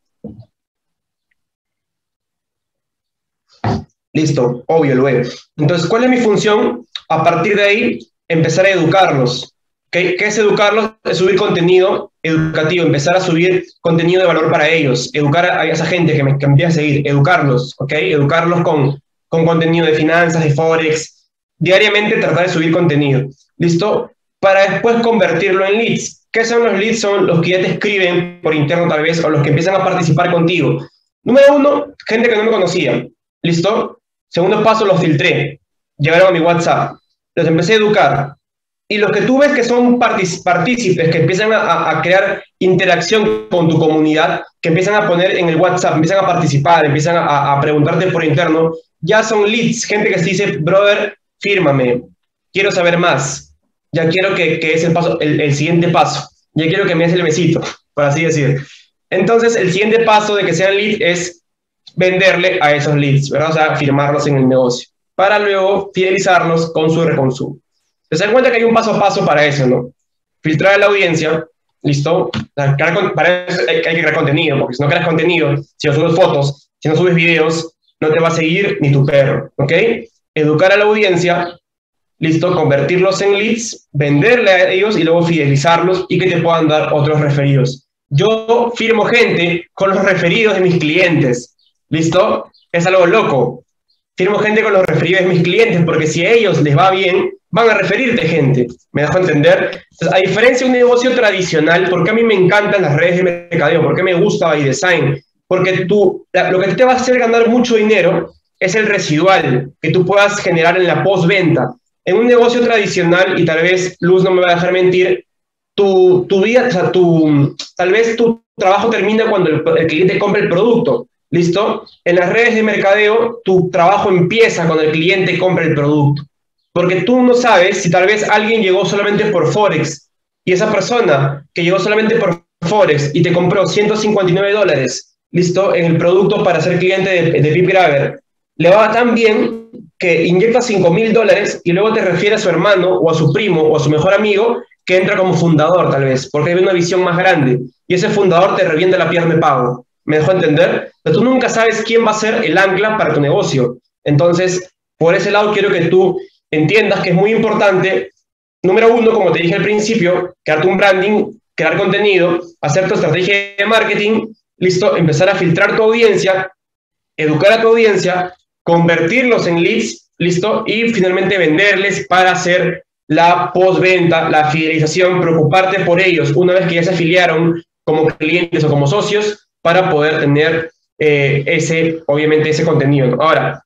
Listo, obvio, lo es. Entonces, ¿cuál es mi función? A partir de ahí, empezar a educarlos. ¿Qué, qué es educarlos? Es subir contenido educativo, empezar a subir contenido de valor para ellos, educar a, a esa gente que me, que me empieza a seguir, educarlos, ¿ok? Educarlos con, con contenido de finanzas, de Forex, diariamente tratar de subir contenido, ¿listo? Para después convertirlo en leads. ¿Qué son los leads? Son los que ya te escriben por interno tal vez, o los que empiezan a participar contigo. Número uno, gente que no me conocía, ¿listo? Segundo paso, los filtré. Llegaron a mi WhatsApp. Los empecé a educar. Y los que tú ves que son partic- partícipes, que empiezan a, a crear interacción con tu comunidad, que empiezan a poner en el WhatsApp, empiezan a participar, empiezan a, a preguntarte por interno, ya son leads, gente que se dice, brother, fírmame, quiero saber más, ya quiero que, que es el, paso, el, el siguiente paso, ya quiero que me des el besito, por así decir. Entonces, el siguiente paso de que sean leads es venderle a esos leads, ¿verdad? O sea, firmarlos en el negocio, para luego fidelizarlos con su reconsumo. Se dan cuenta que hay un paso a paso para eso, ¿no? Filtrar a la audiencia, ¿listo? Para eso hay que crear contenido, porque si no creas contenido, si no subes fotos, si no subes videos, no te va a seguir ni tu perro, ¿ok? Educar a la audiencia, ¿listo? Convertirlos en leads, venderle a ellos y luego fidelizarlos y que te puedan dar otros referidos. Yo firmo gente con los referidos de mis clientes, ¿listo? Es algo loco. Firmo gente con los referidos de mis clientes porque si a ellos les va bien, van a referirte gente. ¿Me dejo entender? Entonces, a diferencia de un negocio tradicional, porque a mí me encantan las redes de mercadeo, porque me gusta by design, porque tú, lo que te va a hacer ganar mucho dinero es el residual que tú puedas generar en la postventa. En un negocio tradicional, y tal vez Luz no me va a dejar mentir, tu, tu vida, o sea, tu, tal vez tu trabajo termina cuando el, el cliente compra el producto. ¿Listo? En las redes de mercadeo, tu trabajo empieza cuando el cliente compra el producto. Porque tú no sabes si tal vez alguien llegó solamente por Forex y esa persona que llegó solamente por Forex y te compró ciento cincuenta y nueve dólares, ¿listo? En el producto para ser cliente de, de PipGrabber, le va tan bien que inyecta cinco mil dólares y luego te refiere a su hermano o a su primo o a su mejor amigo que entra como fundador tal vez, porque hay una visión más grande y ese fundador te revienta la pierna de pago. ¿Me dejó entender? Pero tú nunca sabes quién va a ser el ancla para tu negocio. Entonces, por ese lado quiero que tú entiendas que es muy importante, número uno, como te dije al principio, crearte un branding, crear contenido, hacer tu estrategia de marketing, listo, empezar a filtrar tu audiencia, educar a tu audiencia, convertirlos en leads, listo, y finalmente venderles para hacer la postventa, la fidelización, preocuparte por ellos una vez que ya se afiliaron como clientes o como socios, para poder tener eh, ese, obviamente, ese contenido, ¿no? Ahora,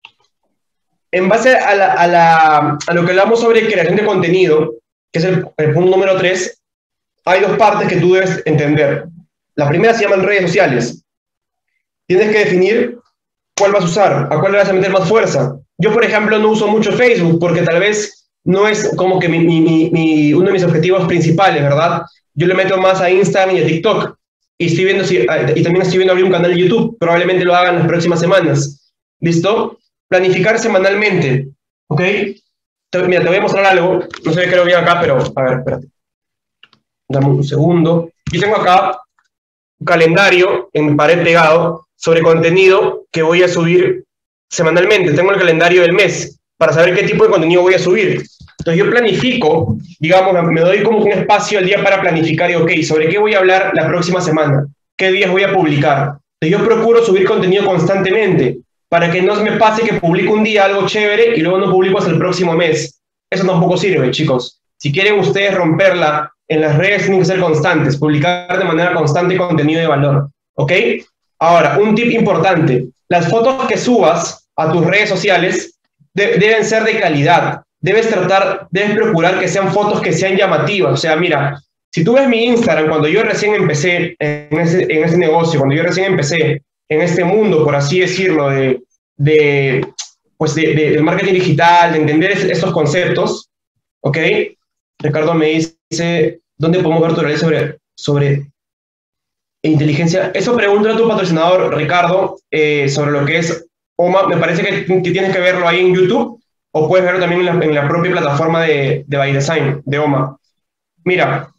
en base a, la, a, la, a lo que hablamos sobre creación de contenido, que es el, el punto número tres, hay dos partes que tú debes entender. La primera se llaman redes sociales. Tienes que definir cuál vas a usar, a cuál le vas a meter más fuerza. Yo, por ejemplo, no uso mucho Facebook porque tal vez no es como que mi, mi, mi, mi, uno de mis objetivos principales, ¿verdad? Yo le meto más a Instagram y a TikTok. Y, estoy viendo si, y también estoy viendo abrir un canal de YouTube, probablemente lo haga en las próximas semanas. ¿Listo? planificar semanalmente, ¿ok? Te, mira, te voy a mostrar algo, no sé qué lo bien acá, pero, a ver, espérate. Dame un segundo. Yo tengo acá un calendario en mi pared pegado sobre contenido que voy a subir semanalmente. Tengo el calendario del mes para saber qué tipo de contenido voy a subir. Entonces yo planifico, digamos, me doy como un espacio al día para planificar y, ok, ¿sobre qué voy a hablar la próxima semana? ¿Qué días voy a publicar? Entonces yo procuro subir contenido constantemente para que no me pase que publico un día algo chévere y luego no publico hasta el próximo mes. Eso tampoco sirve, chicos. Si quieren ustedes romperla en las redes, tienen que ser constantes, publicar de manera constante contenido de valor, ¿ok? Ahora, un tip importante, las fotos que subas a tus redes sociales de, deben ser de calidad, debes tratar, debes procurar que sean fotos que sean llamativas, o sea, mira, si tú ves mi Instagram, cuando yo recién empecé en ese, en ese negocio, cuando yo recién empecé en este mundo, por así decirlo, de, de, pues de, de, del marketing digital, de entender es, estos conceptos, ¿ok? Ricardo me dice, ¿dónde podemos ver tutoriales sobre, sobre inteligencia? Eso pregúntale a tu patrocinador, Ricardo, eh, sobre lo que es O M A. Me parece que, que tienes que verlo ahí en YouTube, o puedes verlo también en la, en la propia plataforma de, de By Design, de O M A. Mira,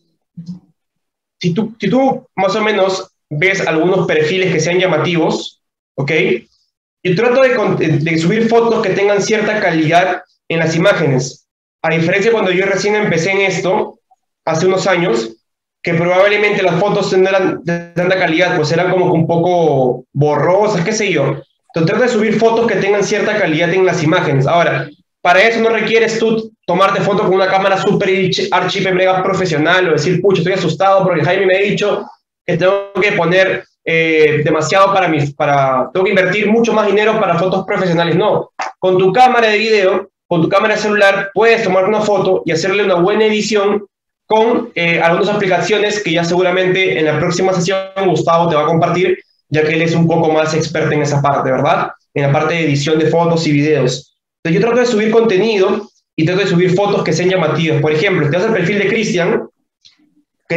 si tú, si tú más o menos ves algunos perfiles que sean llamativos, ¿ok? Yo trato de, de subir fotos que tengan cierta calidad en las imágenes. A diferencia de cuando yo recién empecé en esto, hace unos años, que probablemente las fotos no eran de tanta calidad, pues eran como un poco borrosas, qué sé yo. Entonces trata de subir fotos que tengan cierta calidad en las imágenes. Ahora, para eso no requieres tú tomarte fotos con una cámara súper archi mega profesional o decir, pucha, estoy asustado porque Jaime me ha dicho que tengo que poner eh, demasiado para mis, para, tengo que invertir mucho más dinero para fotos profesionales. No, con tu cámara de video, con tu cámara de celular, puedes tomar una foto y hacerle una buena edición con eh, algunas aplicaciones que ya seguramente en la próxima sesión Gustavo te va a compartir, ya que él es un poco más experto en esa parte, ¿verdad? En la parte de edición de fotos y videos. Entonces yo trato de subir contenido y trato de subir fotos que sean llamativas. Por ejemplo, si te vas al perfil de Cristian, ¿ok?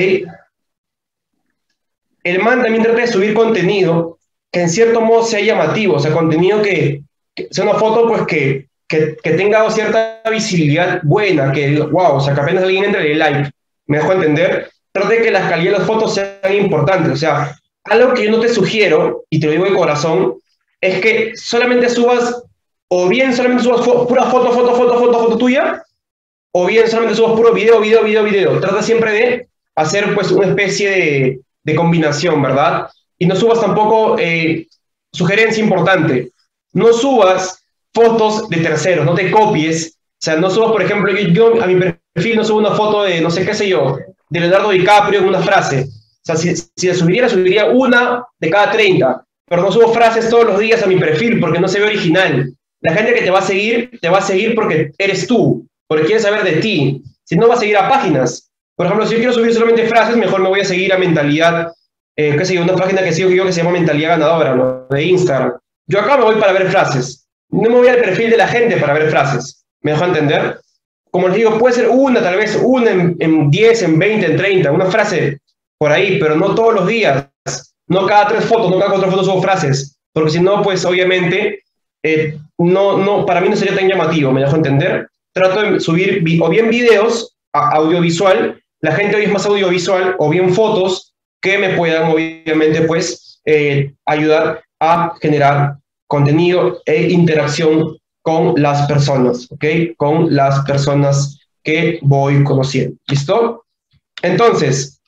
El man también trata de subir contenido que en cierto modo sea llamativo, o sea, contenido que, que sea una foto pues que, que, que tenga cierta visibilidad buena, que wow, o sea, que apenas alguien entre el like. ¿Me dejo entender? Trata de que la calidad de las fotos sean importantes, o sea, algo que yo no te sugiero, y te lo digo de corazón, es que solamente subas, o bien solamente subas fo pura foto, foto, foto, foto, foto tuya, o bien solamente subas puro video, video, video, video. Trata siempre de hacer pues una especie de, de combinación, ¿verdad? Y no subas tampoco, eh, sugerencia importante, no subas fotos de terceros, no te copies, o sea, no subas, por ejemplo, yo, yo a mi perfil no subo una foto de, no sé qué sé yo, de Leonardo DiCaprio en una frase. O sea, si, si la subiría, subiría una de cada treinta, pero no subo frases todos los días a mi perfil porque no se ve original. La gente que te va a seguir, te va a seguir porque eres tú, porque quiere saber de ti. Si no, va a seguir a páginas. Por ejemplo, si yo quiero subir solamente frases, mejor me voy a seguir a Mentalidad, eh, qué sé yo, una página que sigo yo que se llama Mentalidad Ganadora, ¿no? De Instagram. Yo acá me voy para ver frases. No me voy al perfil de la gente para ver frases. ¿Me dejo entender? Como les digo, puede ser una, tal vez una en, en diez, en veinte, en treinta, una frase por ahí, pero no todos los días. No cada tres fotos, no cada cuatro fotos subo frases. Porque si no, pues obviamente, eh, no, no, para mí no sería tan llamativo, ¿me dejo entender? Trato de subir o bien videos, a, audiovisual, la gente hoy es más audiovisual, o bien fotos que me puedan obviamente pues eh, ayudar a generar contenido e interacción con las personas, ¿ok? Con las personas que voy conociendo, ¿listo? Entonces,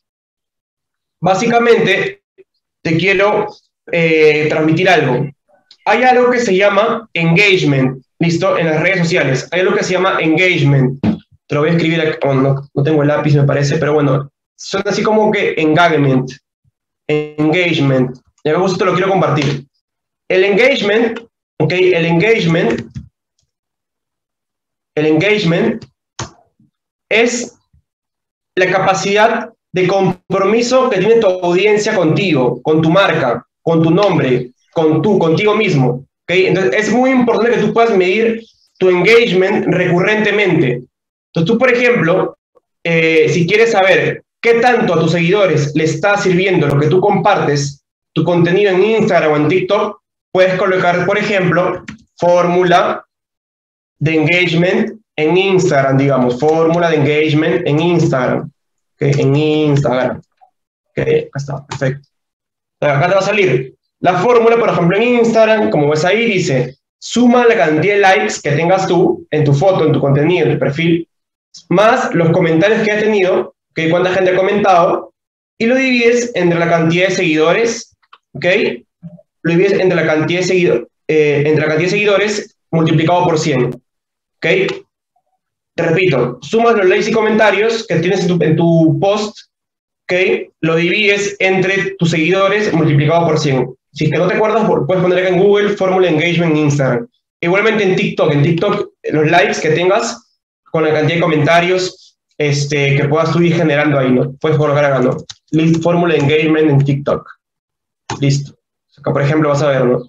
básicamente, te quiero eh, transmitir algo. Hay algo que se llama engagement, ¿listo? En las redes sociales. Hay algo que se llama engagement. Te lo voy a escribir aquí. Oh, no, no tengo el lápiz, me parece, pero bueno, suena así como que engagement. Engagement. Y a gusto te lo quiero compartir. El engagement, ¿ok? El engagement, el engagement es la capacidad de compromiso que tiene tu audiencia contigo, con tu marca, con tu nombre, con tú, contigo mismo, ¿okay? Entonces es muy importante que tú puedas medir tu engagement recurrentemente. Entonces tú, por ejemplo, eh, si quieres saber qué tanto a tus seguidores le está sirviendo lo que tú compartes, tu contenido en Instagram o en TikTok, puedes colocar, por ejemplo, fórmula de engagement en Instagram, digamos, fórmula de engagement en Instagram, ¿okay? En Instagram, ¿ok? Acá está, perfecto. Acá te va a salir la fórmula, por ejemplo, en Instagram, como ves ahí, dice, suma la cantidad de likes que tengas tú en tu foto, en tu contenido, en tu perfil, más los comentarios que has tenido, ¿okay? Cuánta gente ha comentado, y lo divides entre la cantidad de seguidores, ¿ok? Lo divides entre la cantidad de, seguido, eh, entre la cantidad de seguidores multiplicado por cien, ¿ok? Te repito, sumas los likes y comentarios que tienes en tu, en tu post, ¿ok? Lo divides entre tus seguidores multiplicado por cien. Si es que no te acuerdas, puedes poner acá en Google fórmula de engagement en Instagram. Igualmente en TikTok, en TikTok los likes que tengas con la cantidad de comentarios este, que puedas tú ir generando ahí, ¿no? Puedes colocar acá, ¿no? Fórmula de engagement en TikTok. Listo. Acá, por ejemplo, vas a ver, ¿no?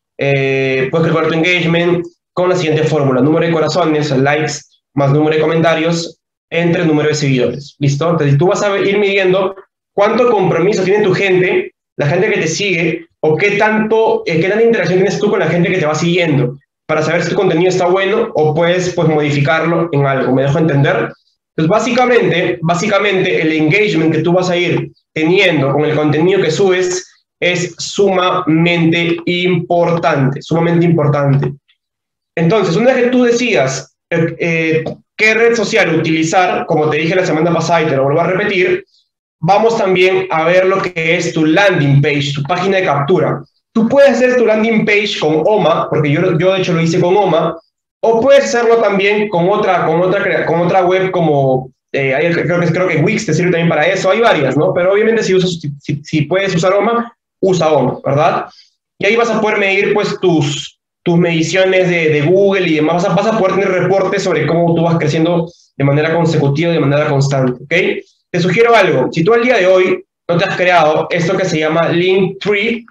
Eh, puedes calcular tu engagement con la siguiente fórmula. Número de corazones, likes, más número de comentarios, entre el número de seguidores. ¿Listo? Entonces tú vas a ir midiendo cuánto compromiso tiene tu gente, la gente que te sigue, o qué, tanto, eh, qué tanta interacción tienes tú con la gente que te va siguiendo, para saber si tu contenido está bueno o puedes pues, modificarlo en algo. ¿Me dejo entender? Entonces, básicamente, básicamente, el engagement que tú vas a ir teniendo con el contenido que subes es sumamente importante, sumamente importante. Entonces, una vez que tú decidas eh, eh, qué red social utilizar, como te dije la semana pasada y te lo vuelvo a repetir, vamos también a ver lo que es tu landing page, tu página de captura. Tú puedes hacer tu landing page con Oma, porque yo, yo de hecho lo hice con Oma, o puedes hacerlo también con otra, con otra, con otra web como, eh, hay, creo, que, creo que Wix te sirve también para eso, hay varias, ¿no? Pero obviamente si, usas, si, si puedes usar Oma, usa Oma, ¿verdad? Y ahí vas a poder medir pues tus, tus mediciones de, de Google y demás, vas a, vas a poder tener reportes sobre cómo tú vas creciendo de manera consecutiva, de manera constante, ¿ok? Te sugiero algo, si tú al día de hoy no te has creado esto que se llama Linktree,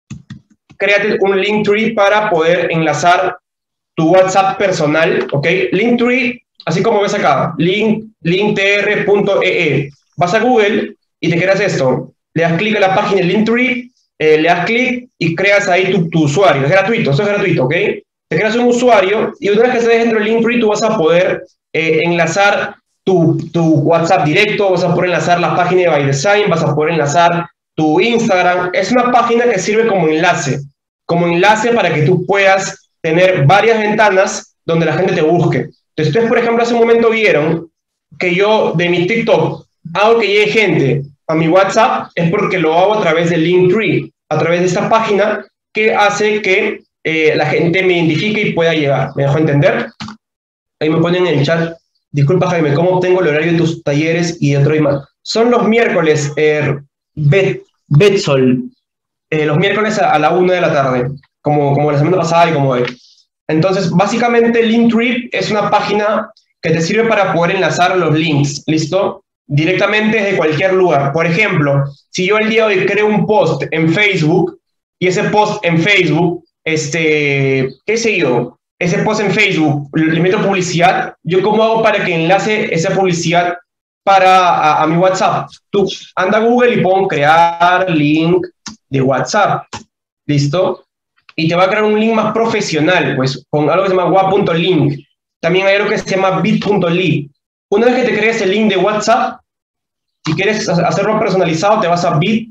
créate un Linktree para poder enlazar tu WhatsApp personal, ¿ok? Linktree, así como ves acá, link, linktr punto e e. Vas a Google y te creas esto, le das clic a la página de Linktree, eh, le das clic y creas ahí tu, tu usuario, es gratuito, eso es gratuito, ¿ok? Te creas un usuario y una vez que estés dentro de Linktree tú vas a poder eh, enlazar tu, tu WhatsApp directo, vas a poder enlazar la página de By Design, vas a poder enlazar tu Instagram. Es una página que sirve como enlace, como enlace para que tú puedas tener varias ventanas donde la gente te busque. Entonces, ustedes, por ejemplo, hace un momento vieron que yo de mi TikTok hago que llegue gente a mi WhatsApp, es porque lo hago a través de Linktree, a través de esta página que hace que eh, la gente me identifique y pueda llegar. ¿Me dejó entender? Ahí me ponen en el chat. Disculpa, Jaime, ¿cómo obtengo el horario de tus talleres y de otro y más? Son los miércoles, eh, Bet, Betsol, eh, los miércoles a, a la una de la tarde, como, como la semana pasada y como hoy. Entonces, básicamente, Linktree es una página que te sirve para poder enlazar los links, ¿listo? Directamente desde cualquier lugar. Por ejemplo, si yo el día de hoy creo un post en Facebook y ese post en Facebook, este, qué sé yo, ese post en Facebook, le meto publicidad, ¿yo cómo hago para que enlace esa publicidad para, a, a mi WhatsApp? Tú anda a Google y pon crear link de WhatsApp, ¿listo? Y te va a crear un link más profesional, pues, con algo que se llama wa punto link. También hay algo que se llama bit punto l y. Una vez que te crees el link de WhatsApp, si quieres hacerlo personalizado, te vas a bit,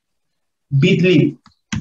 bit.ly.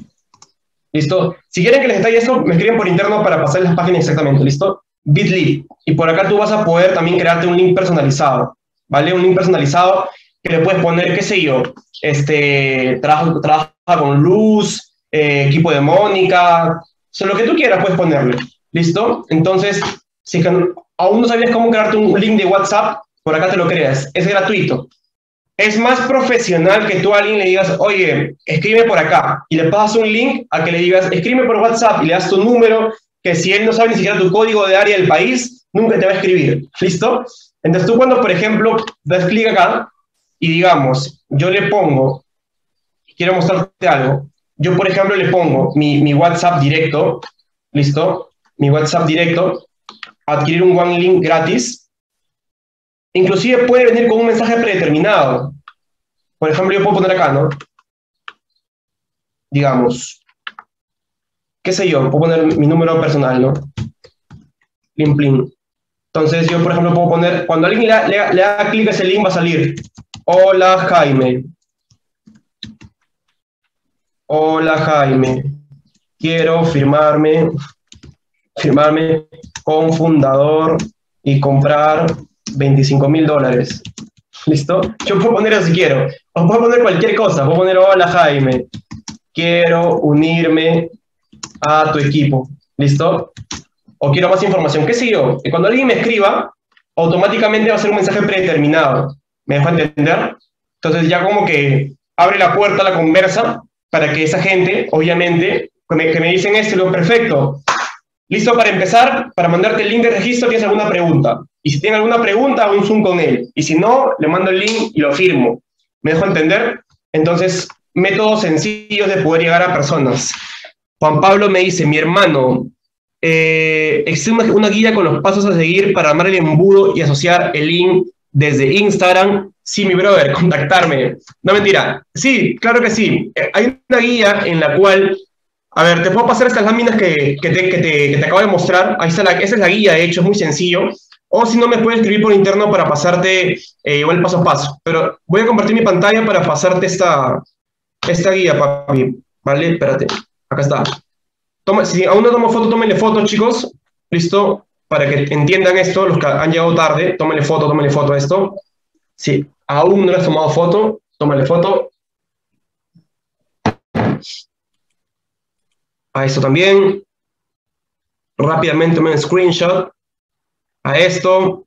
¿Listo? Si quieren que les detalle esto, me escriben por interno para pasar las páginas exactamente, ¿listo? bit.ly. Y por acá tú vas a poder también crearte un link personalizado, ¿vale? Un link personalizado que le puedes poner, qué sé yo, este, trabaja, trabaja con luz, eh, equipo de Mónica, o sea, lo que tú quieras puedes ponerle, ¿listo? Entonces, si es que aún no sabías cómo crearte un link de WhatsApp, por acá te lo creas, es gratuito. Es más profesional que tú a alguien le digas, oye, escribe por acá, y le pasas un link a que le digas, escribe por WhatsApp, y le das tu número, que si él no sabe ni siquiera tu código de área del país, nunca te va a escribir, ¿listo? Entonces tú cuando, por ejemplo, das clic acá, y digamos, yo le pongo, quiero mostrarte algo, yo, por ejemplo, le pongo mi, mi WhatsApp directo, ¿listo? Mi WhatsApp directo, adquirir un One Link gratis, inclusive puede venir con un mensaje predeterminado. Por ejemplo, yo puedo poner acá, ¿no? Digamos, qué sé yo, puedo poner mi número personal, ¿no? Plin, plin. Entonces yo, por ejemplo, puedo poner, cuando alguien le, le, le da clic a ese link va a salir, hola Jaime. Hola Jaime, quiero firmarme, firmarme con fundador y comprar veinticinco mil dólares. ¿Listo? Yo puedo poner eso si quiero. O puedo poner cualquier cosa. Puedo poner, hola Jaime, quiero unirme a tu equipo. ¿Listo? O quiero más información. ¿Qué sé yo? Y cuando alguien me escriba, automáticamente va a ser un mensaje predeterminado. ¿Me dejo entender? Entonces ya como que abre la puerta a la conversa para que esa gente, obviamente, que me, que me dicen esto, lo perfecto. Listo para empezar, para mandarte el link de registro, ¿tienes alguna pregunta? Y si tiene alguna pregunta, hago un Zoom con él. Y si no, le mando el link y lo firmo. ¿Me dejo entender? Entonces, métodos sencillos de poder llegar a personas. Juan Pablo me dice, mi hermano, eh, existe una, una guía con los pasos a seguir para armar el embudo y asociar el link desde Instagram. Sí, mi brother, contactarme. No, mentira. Sí, claro que sí. Eh, hay una guía en la cual... A ver, te puedo pasar estas láminas que, que, te, que, te, que te acabo de mostrar. Ahí está la, esa es la guía, de hecho, es muy sencillo. O si no, me puedes escribir por interno para pasarte eh, igual paso a paso. Pero voy a compartir mi pantalla para pasarte esta, esta guía, papi. ¿Vale? Espérate. Acá está. Toma, si aún no tomo foto, tómenle foto, chicos. ¿Listo? Para que entiendan esto, los que han llegado tarde, tómenle foto, tómenle foto a esto. Si aún no le has tomado foto, tómale foto. A esto también. Rápidamente tomen un screenshot. A esto.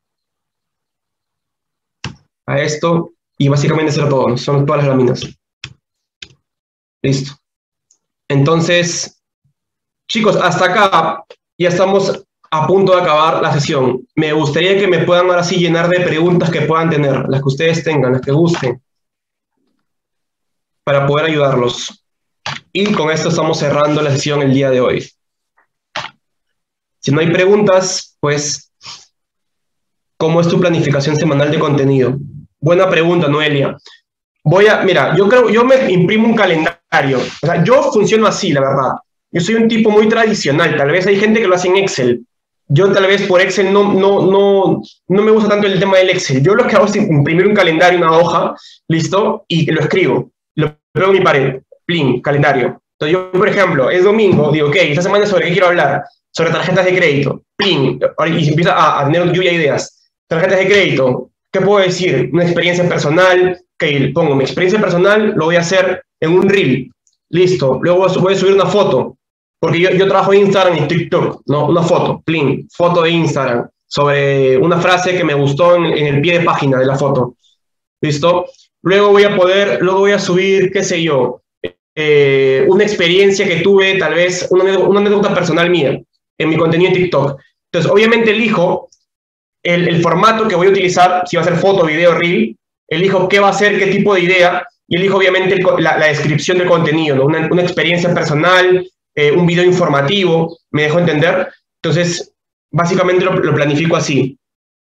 A esto. Y básicamente eso era todo. Son todas las láminas. Listo. Entonces, chicos, hasta acá ya estamos a punto de acabar la sesión. Me gustaría que me puedan ahora sí llenar de preguntas que puedan tener, las que ustedes tengan, las que gusten, para poder ayudarlos. Y con esto estamos cerrando la sesión el día de hoy. Si no hay preguntas, pues, ¿cómo es tu planificación semanal de contenido? Buena pregunta, Noelia. Voy a, mira, yo creo, yo me imprimo un calendario. O sea, yo funciono así, la verdad. Yo soy un tipo muy tradicional. Tal vez hay gente que lo hace en Excel. Yo tal vez por Excel no, no, no, no me gusta tanto el tema del Excel. Yo lo que hago es imprimir un calendario, una hoja, listo, y lo escribo. Lo pego en mi pared. Plin, calendario. Entonces yo, por ejemplo, es domingo, digo, ok, esta semana sobre qué quiero hablar, sobre tarjetas de crédito, plin, y empieza a, a tener lluvia de ideas. Tarjetas de crédito, ¿qué puedo decir? Una experiencia personal, que pongo mi experiencia personal, lo voy a hacer en un reel, listo, luego voy a subir una foto, porque yo, yo trabajo en Instagram y TikTok, ¿no? Una foto, plin, foto de Instagram, sobre una frase que me gustó en, en el pie de página de la foto, listo. Luego voy a poder, luego voy a subir, qué sé yo, Eh, una experiencia que tuve, tal vez una, una anécdota personal mía en mi contenido en TikTok. Entonces, obviamente elijo el, el formato que voy a utilizar, si va a ser foto, video, reel, elijo qué va a ser, qué tipo de idea, y elijo obviamente el, la, la descripción del contenido, ¿no? una, una experiencia personal, eh, un video informativo, ¿me dejo entender? Entonces, básicamente lo, lo planifico así.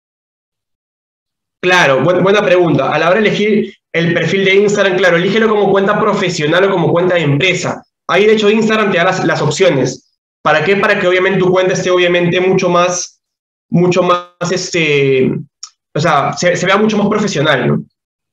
Claro, bu buena pregunta. A la hora de elegir el perfil de Instagram, claro, elígelo como cuenta profesional o como cuenta de empresa. Ahí, de hecho, Instagram te da las, las opciones. ¿Para qué? Para que obviamente tu cuenta esté obviamente mucho más, mucho más, este, o sea, se, se vea mucho más profesional, ¿no?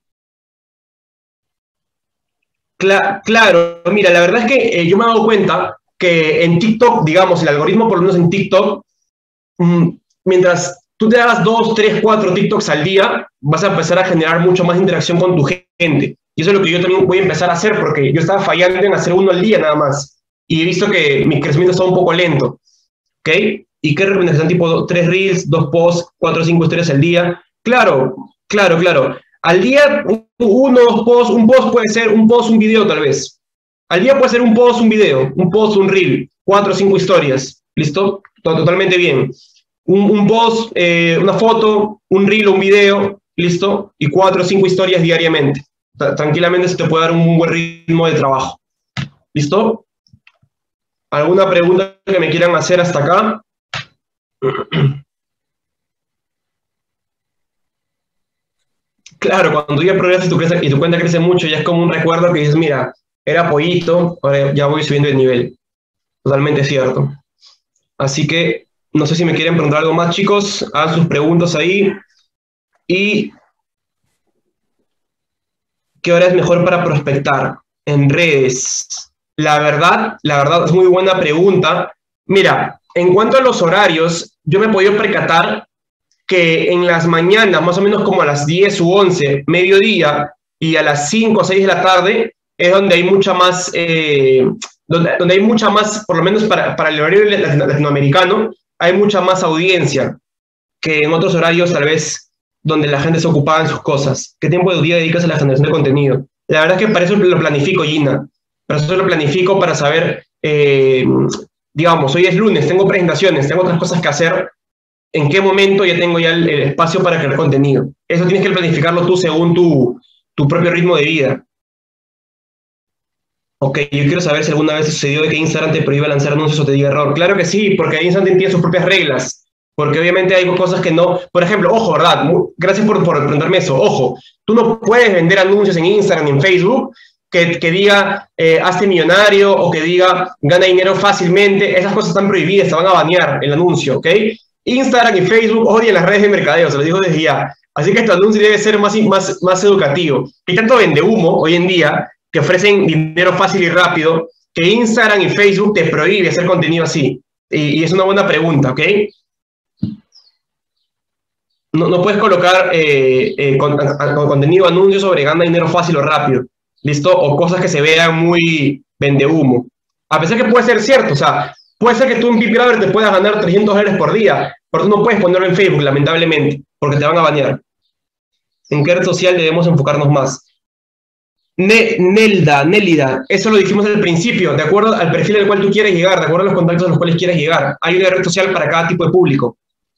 Cla claro, mira, la verdad es que eh, yo me he dado cuenta que en TikTok, digamos, el algoritmo, por lo menos en TikTok, mmm, mientras tú te hagas dos, tres, cuatro TikToks al día, vas a empezar a generar mucho más interacción con tu gente. Y eso es lo que yo también voy a empezar a hacer, porque yo estaba fallando en hacer uno al día nada más. Y he visto que mi crecimiento está un poco lento. ¿Ok? ¿Y qué recomendación? Tipo tres reels, dos posts, cuatro o cinco historias al día. Claro, claro, claro. Al día, uno, dos posts, un post puede ser un post, un video tal vez. Al día puede ser un post, un video, un post, un reel, cuatro o cinco historias. ¿Listo? Totalmente bien. Un, un post, eh, una foto, un reel, un video, listo, y cuatro o cinco historias diariamente. Tranquilamente se te puede dar un buen ritmo de trabajo. ¿Listo? ¿Alguna pregunta que me quieran hacer hasta acá? Claro, cuando tú ya progresas y tu, crece, y tu cuenta crece mucho, ya es como un recuerdo que dices, mira, era pollito, ahora ya voy subiendo de nivel. Totalmente cierto. Así que no sé si me quieren preguntar algo más, chicos. Hagan sus preguntas ahí. ¿Y qué hora es mejor para prospectar en redes? La verdad, la verdad es muy buena pregunta. Mira, en cuanto a los horarios, yo me he podido percatar que en las mañanas, más o menos como a las diez u once, mediodía, y a las cinco o seis de la tarde, es donde hay mucha más, eh, donde, donde hay mucha más, por lo menos para, para el horario latinoamericano, hay mucha más audiencia que en otros horarios tal vez donde la gente se ocupaba en sus cosas. ¿Qué tiempo de día dedicas a la generación de contenido? La verdad es que para eso lo planifico, Gina. Para eso lo planifico para saber, eh, digamos, hoy es lunes, tengo presentaciones, tengo otras cosas que hacer, en qué momento ya tengo ya el, el espacio para crear contenido. Eso tienes que planificarlo tú según tu, tu propio ritmo de vida. Ok, yo quiero saber si alguna vez sucedió de que Instagram te prohíba lanzar anuncios o te diga error. Claro que sí, porque Instagram tiene sus propias reglas. Porque obviamente hay cosas que no... Por ejemplo, ojo, ¿verdad? Gracias por, por preguntarme eso. Ojo, tú no puedes vender anuncios en Instagram y en Facebook que, que diga eh, hazte millonario o que diga gana dinero fácilmente. Esas cosas están prohibidas, te van a banear el anuncio, ¿ok? Instagram y Facebook odian las redes de mercadeo, se lo digo desde ya. Así que este anuncio debe ser más, más, más educativo. Hay tanto vende humo hoy en día que ofrecen dinero fácil y rápido que Instagram y Facebook te prohíbe hacer contenido así. Y, y es una buena pregunta, ¿ok? No, no puedes colocar eh, eh, con, a, con contenido, anuncios sobre gana dinero fácil o rápido, ¿listo? O cosas que se vean muy vende humo. A pesar que puede ser cierto, o sea, puede ser que tú en BigGrabber te puedas ganar trescientos dólares por día, pero tú no puedes ponerlo en Facebook, lamentablemente, porque te van a banear. ¿En qué red social debemos enfocarnos más? Ne Nelda, Nélida, eso lo dijimos al principio, de acuerdo al perfil al cual tú quieres llegar, de acuerdo a los contactos a los cuales quieres llegar. Hay una red social para cada tipo de público.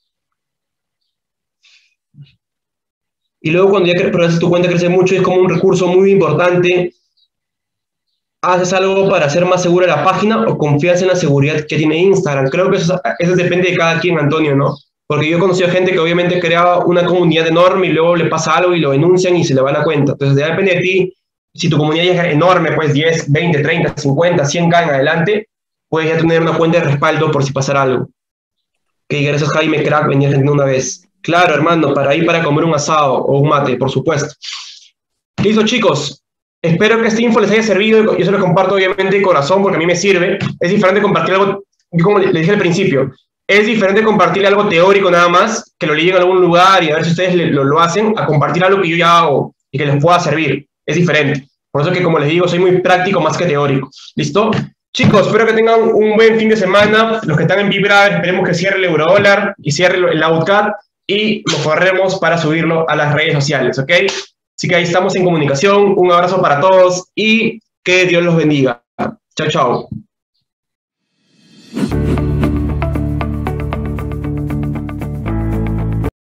Y luego cuando ya progresas tu cuenta crece mucho, es como un recurso muy importante. ¿Haces algo para hacer más segura la página o confías en la seguridad que tiene Instagram? Creo que eso, eso depende de cada quien, Antonio, ¿no? Porque yo he conocido gente que obviamente crea una comunidad enorme y luego le pasa algo y lo denuncian y se le va la cuenta. Entonces ya depende de ti. Si tu comunidad ya es enorme, pues diez, veinte, treinta, cincuenta, cien K en adelante, puedes ya tener una cuenta de respaldo por si pasara algo. Que gracias Jaime Crack, venía gente una vez. Claro, hermano, para ir para comer un asado o un mate, por supuesto. Listo, chicos. Espero que esta info les haya servido. Yo se lo comparto, obviamente, de corazón, porque a mí me sirve. Es diferente compartir algo, como les dije al principio, es diferente compartir algo teórico nada más, que lo leí en algún lugar y a ver si ustedes lo, lo hacen, a compartir algo que yo ya hago y que les pueda servir. Es diferente. Por eso que, como les digo, soy muy práctico más que teórico. ¿Listo? Chicos, espero que tengan un buen fin de semana. Los que están en BigGrabber, esperemos que cierre el eurodólar y cierre el Outcat y lo corremos para subirlo a las redes sociales, ¿ok? Así que ahí estamos en comunicación. Un abrazo para todos y que Dios los bendiga. Chao, chao.